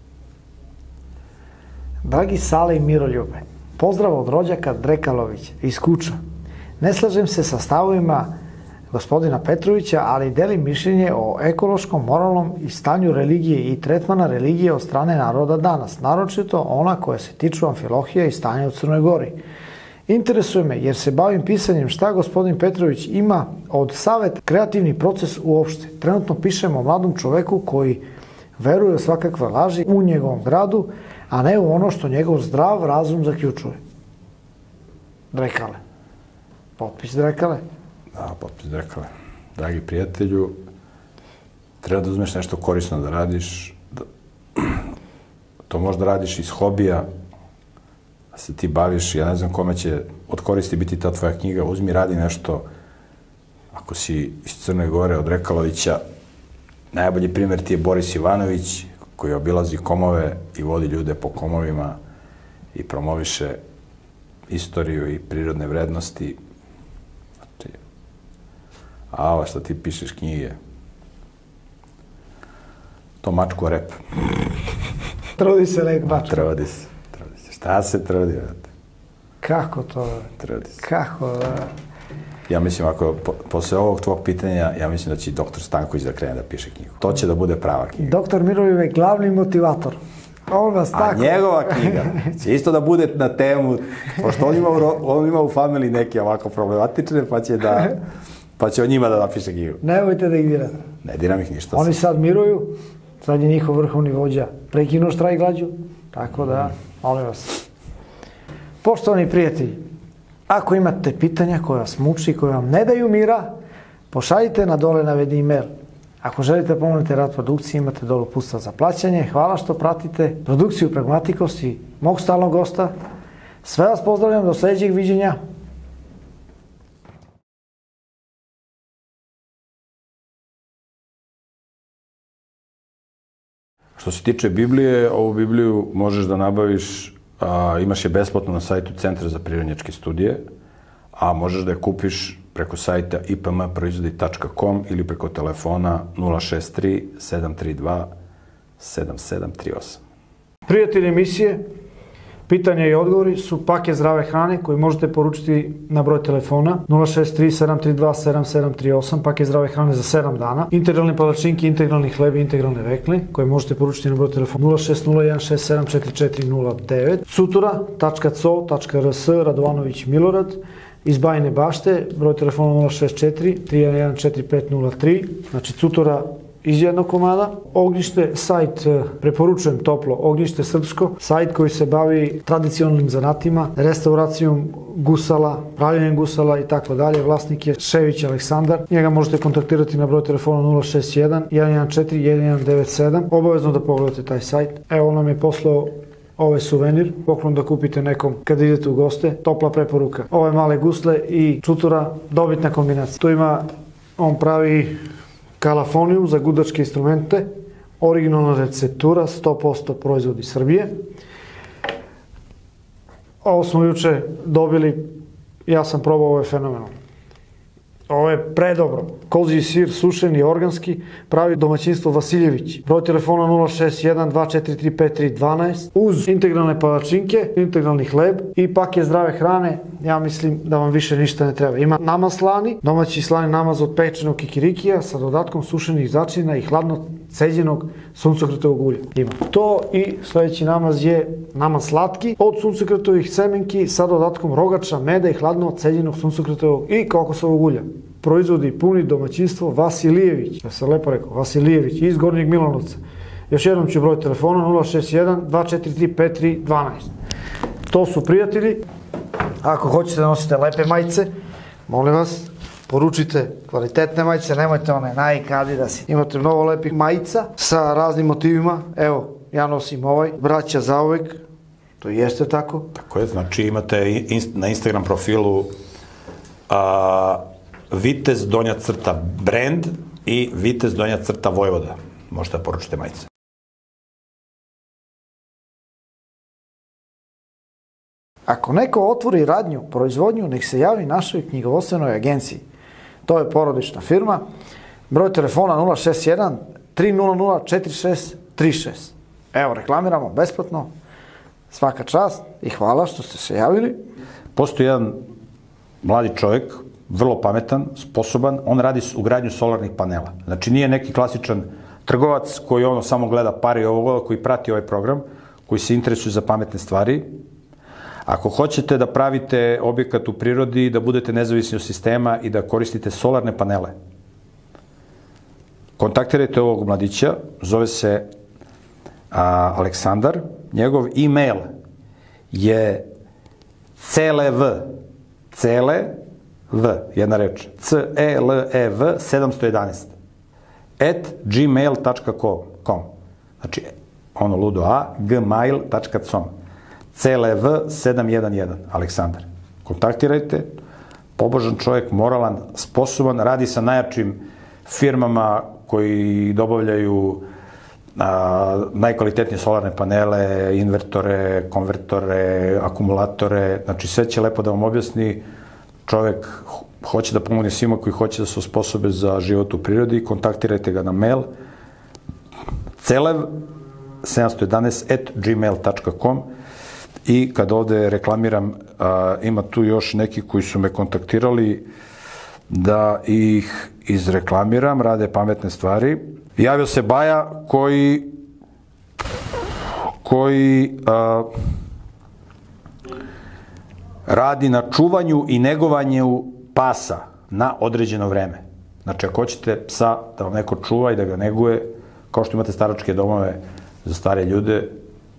Dragi Sale i Miroljube, pozdrav od rođaka Drekalović iz Kuča. Ne slažem se sa stavovima gospodina Petrovića, ali delim mišljenje o ekološkom, moralnom i stanju religije i tretmana religije od strane naroda danas, naročito ona koja se tiču Amfilohija i stanja u Crnoj Gori. Interesuje me, jer se bavim pisanjem šta gospodin Petrović ima od saveta kreativni proces uopšte. Trenutno pišemo o mladom čoveku koji veruje u svakakve laži u njegovom gradu, a ne u ono što njegov zdrav razum zaključuje. Drekale. Potpis Drekale. Da, potpis Drekale. Dragi prijatelju, treba da uzmeš nešto korisno da radiš. Da, to možda radiš iz hobija, da se ti baviš, ja ne znam kome će od koristi biti ta tvoja knjiga, uzmi, radi nešto. Ako si iz Crne Gore, od Rekalovića, najbolji primjer ti je Boris Ivanović, koji obilazi komove i vodi ljude po komovima i promoviše istoriju i prirodne vrednosti. Znači, a ovo što ti pišeš knjige, to mačku rep. Trudi se nek mačku. Trudi se, trudi se. Šta se trudi, vrati? Kako to? Trudi se. Kako, da? Ja mislim, ako po, posle ovog tvojeg pitanja, ja mislim da će i doktor Stanković da krene da piše knjigu. To će da bude prava knjiga. Doktor Miroljub je glavni motivator. On vas A tako... njegova knjiga će isto da bude na temu, pošto on ima, u, on ima u familiji neke ovako problematične, pa će da, pa će o njima da napiše knjigu. Nemojte da ih dirate. Ne diram ih ništa. Oni sad miruju, sad je njihov vrhovni vođa prekinuo štrajk glađu, tako da, molim vas. Poštovani prijatelji, ako imate pitanja koja vas muči, koje vam ne daju mira, pošaljite na dole navedi e-mail. Ako želite pomognete rad produkcije, imate dolu pusta za plaćanje. Hvala što pratite produkciju Pragmatikos i mog stalnog gosta. Sve vas pozdravljam, do sljedećeg viđenja. Što se tiče Biblije, ovu Bibliju možeš da nabaviš, a, imaš je besplatno na sajtu Centra za prirodnjačke studije, a možeš da je kupiš preko sajta i p m proizvodi tačka com ili preko telefona nula šest tri sedam tri dva sedam sedam tri osam. Prijatelji emisije, Pitanja i odgovori su paket zdrave hrane koji možete poručiti na broj telefona nula šest tri sedam tri dva sedam sedam tri osam, paket zdrave hrane za sedam dana, integralne palačinke, integralni hleb i integralne vekne koje možete poručiti na broj telefona nula šest nula jedan šest sedam četiri četiri nula devet, cutura tačka co tačka rs Radovanović Milorad iz Bajine Bašte, broj telefona nula šest četiri tri jedan jedan četiri pet nula tri, znači cutura iz jednog komada. Ognjište, sajt, preporučujem toplo, Ognjište srpsko, sajt koji se bavi tradicionalnim zanatima, restauracijom gusala, pravljenjem gusala i tako dalje. Vlasnik je Šević Aleksandar. Njega možete kontaktirati na broj telefona nula šest jedan jedan jedan četiri jedan jedan devet sedam. Obavezno da pogledate taj sajt. Evo, on nam je poslao ovaj suvenir, poklon da kupite nekom kada idete u goste, topla preporuka. Ove male gusle i čutura, dobitna kombinacija. Tu ima, on pravi kalafoniju za gudačke instrumente, originalna receptura, sto posto proizvodi Srbije. Ovo smo juče dobili, ja sam probao, ovo je fenomenalno. Ovo je predobro. Kozji sir, sušeni, organski, pravi domaćinstvo Vasiljević. Broj telefona nula šest jedan dva četiri tri pet tri jedan dva, uz integralne palačinke, integralni hleb i paket zdrave hrane. Ja mislim da vam više ništa ne treba. Ima namaz slani, domaći slani namaz od pečenog kikirikija sa dodatkom sušenih začina i hladno ceđenog suncokretovog ulja. Ima to i sledeći namaz je namaz slatki od suncokretovih semenki sa dodatkom rogača, meda i hladno ceđenog suncokretovog i kokosovog ulja. Proizvodi puni domaćinstvo Vasilijević. Ja sam lepo rekao, Vasilijević iz Gornjeg Milanovca. Još jednom ću broj telefona nula šest jedan dva četiri tri pet tri jedan dva. To su prijatelji. Ako hoćete da nosite lepe majice, molim vas, poručite kvalitetne majice, nemojte one Nike, Adidas. Imate mnogo lepih majica sa raznim motivima. Evo, ja nosim ovaj, braća zauvek, to jeste tako. Tako je, znači imate na Instagram profilu a, Vitez donja crta brand i Vitez donja crta Vojvoda. Možete da poručite majice. Ako neko otvori radnju, proizvodnju, nek se javi našoj knjigovodstvenoj agenciji. To je porodična firma. Broj telefona nula šest jedan tri nula nula četiri šest tri šest. Evo, reklamiramo besplatno. Svaka čast i hvala što ste se javili. Postoji jedan mladi čovjek, vrlo pametan, sposoban, on radi u gradnju solarnih panela. Znači nije neki klasičan trgovac koji ono samo gleda pare i ovoga, koji prati ovaj program, koji se interesuje za pametne stvari. Ako hoćete da pravite objekat u prirodi, da budete nezavisni od sistema i da koristite solarne panele, kontaktirajte ovog mladića, zove se a, Aleksandar, njegov e-mail je celev, cele, v, jedna reč, c e l e v sedamsto jedanaest, at gmail tačka com, znači ono ludo a, gmail tačka com, celev sedam jedan jedan, Aleksandar. Kontaktirajte, pobožan čovjek, moralan, sposoban, radi sa najjačim firmama koji dobavljaju a, najkvalitetnije solarne panele, invertore, konvertore, akumulatore, znači sve će lepo da vam objasni. Čovjek hoće da pomogne svima koji hoće da se osposobe za život u prirodi, kontaktirajte ga na mail celev sedamsto jedanaest at gmail tačka com. I kad ovde reklamiram, a, ima tu još neki koji su me kontaktirali da ih izreklamiram, rade pametne stvari. Javio se Baja koji koji a, radi na čuvanju i negovanju pasa na određeno vreme. Znači, ako hoćete psa da vam neko čuva i da ga neguje, kao što imate staračke domove za stare ljude,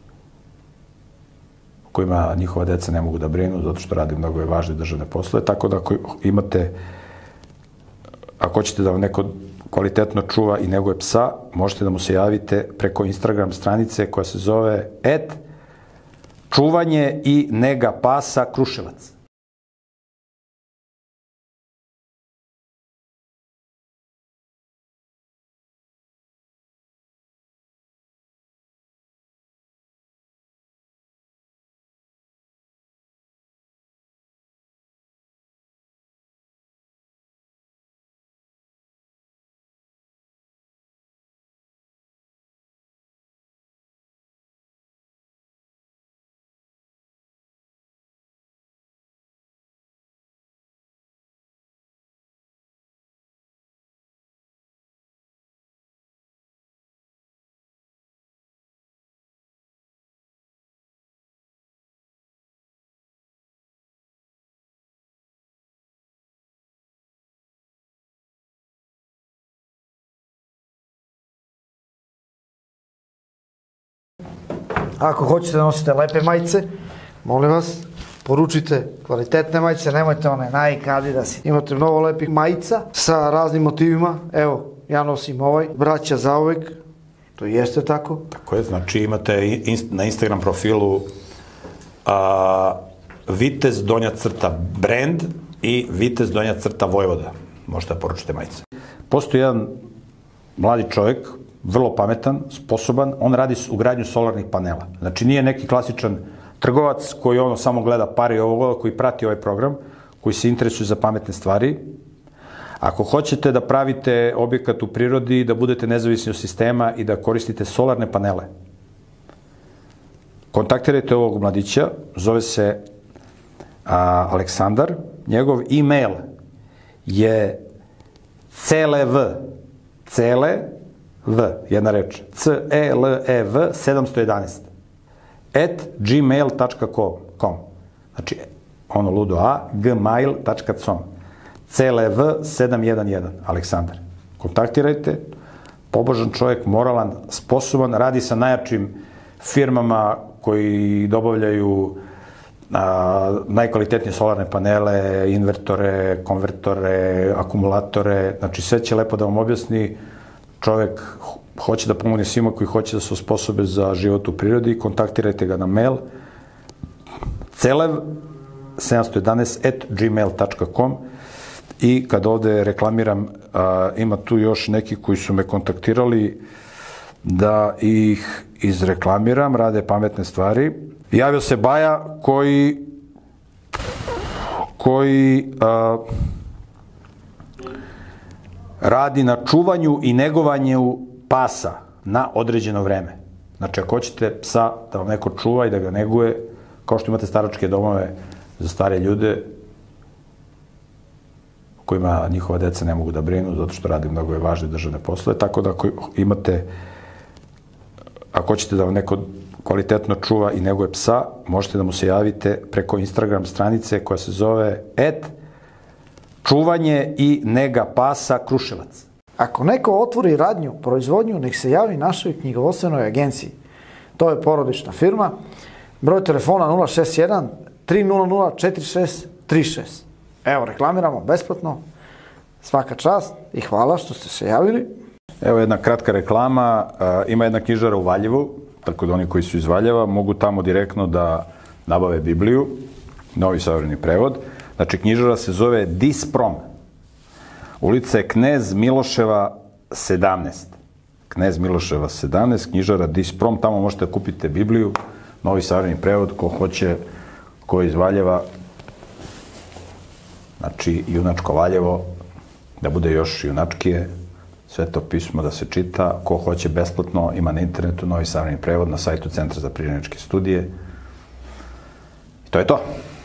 kojima njihova deca ne mogu da brinu, zato što radi mnogo važne državne poslove, tako da ako imate, ako hoćete da vam neko kvalitetno čuva i neguje psa, možete da mu se javite preko Instagram stranice koja se zove et čuvanje i nega pasa Kruševac. Ako hoćete da nosite lepe majice, molim vas, poručite kvalitetne majice, nemojte one Nike, Adidas. Imate mnogo lepih majica sa raznim motivima. Evo, ja nosim ovaj, braća zauvek, to jeste tako. Tako je, znači imate na Instagram profilu a, Vitez donja crta brand i Vitez donja crta Vojvoda. Možete da poručite majice. Postoji jedan mladi čovjek, vrlo pametan, sposoban, on radi u gradnju solarnih panela. Znači nije neki klasičan trgovac koji ono samo gleda pare i ovoga, koji prati ovaj program, koji se interesuje za pametne stvari. Ako hoćete da pravite objekat u prirodi, da budete nezavisni od sistema i da koristite solarne panele, kontaktirajte ovog mladića, zove se a, Aleksandar, njegov e-mail je celev, cele, v, jedna reč, c e l e v sedamsto jedanaest, at gmail tačka com, znači ono ludo a, gmail tačka com, celev sedam jedan jedan, Aleksandar. Kontaktirajte, pobožan čovjek, moralan, sposoban, radi sa najjačim firmama koji dobavljaju a, najkvalitetnije solarne panele, invertore, konvertore, akumulatore, znači sve će lepo da vam objasni. Čovjek hoće da pomogne svima koji hoće da se osposobe za život u prirodi, kontaktirajte ga na mail celev sedamsto jedanaest at gmail tačka com. I kad ovde reklamiram, a, ima tu još neki koji su me kontaktirali da ih izreklamiram, rade pametne stvari. Javio se Baja koji koji a, radi na čuvanju i negovanju pasa na određeno vreme. Znači, ako hoćete psa da vam neko čuva i da ga neguje, kao što imate staračke domove za stare ljude, kojima njihova deca ne mogu da brinu, zato što radi mnogo važne državne poslove, tako da ako imate, ako hoćete da vam neko kvalitetno čuva i neguje psa, možete da mu se javite preko Instagram stranice koja se zove et čuvanje i nega pasa Kruševac. Ako neko otvori radnju, proizvodnju, nek se javi našoj knjigovodstvenoj agenciji. To je porodična firma. Broj telefona nula šest jedan tri nula nula četiri šest tri šest. Evo, reklamiramo besplatno. Svaka čast i hvala što ste se javili. Evo jedna kratka reklama. Ima jedna knjižara u Valjevu, tako da oni koji su iz Valjeva mogu tamo direktno da nabave Bibliju, novi savremeni prevod. Znači, knjižara se zove Disprom. Ulica je Knez Miloševa sedamnaest. Knez Miloševa sedamnaest, knjižara Disprom. Tamo možete da kupite Bibliju, novi savremeni prevod, ko hoće, ko je iz Valjeva. Znači, junačko Valjevo, da bude još junačkije, Sveto pismo da se čita. Ko hoće besplatno, ima na internetu novi savremeni prevod na sajtu Centra za prirodnjačke studije. I to je to.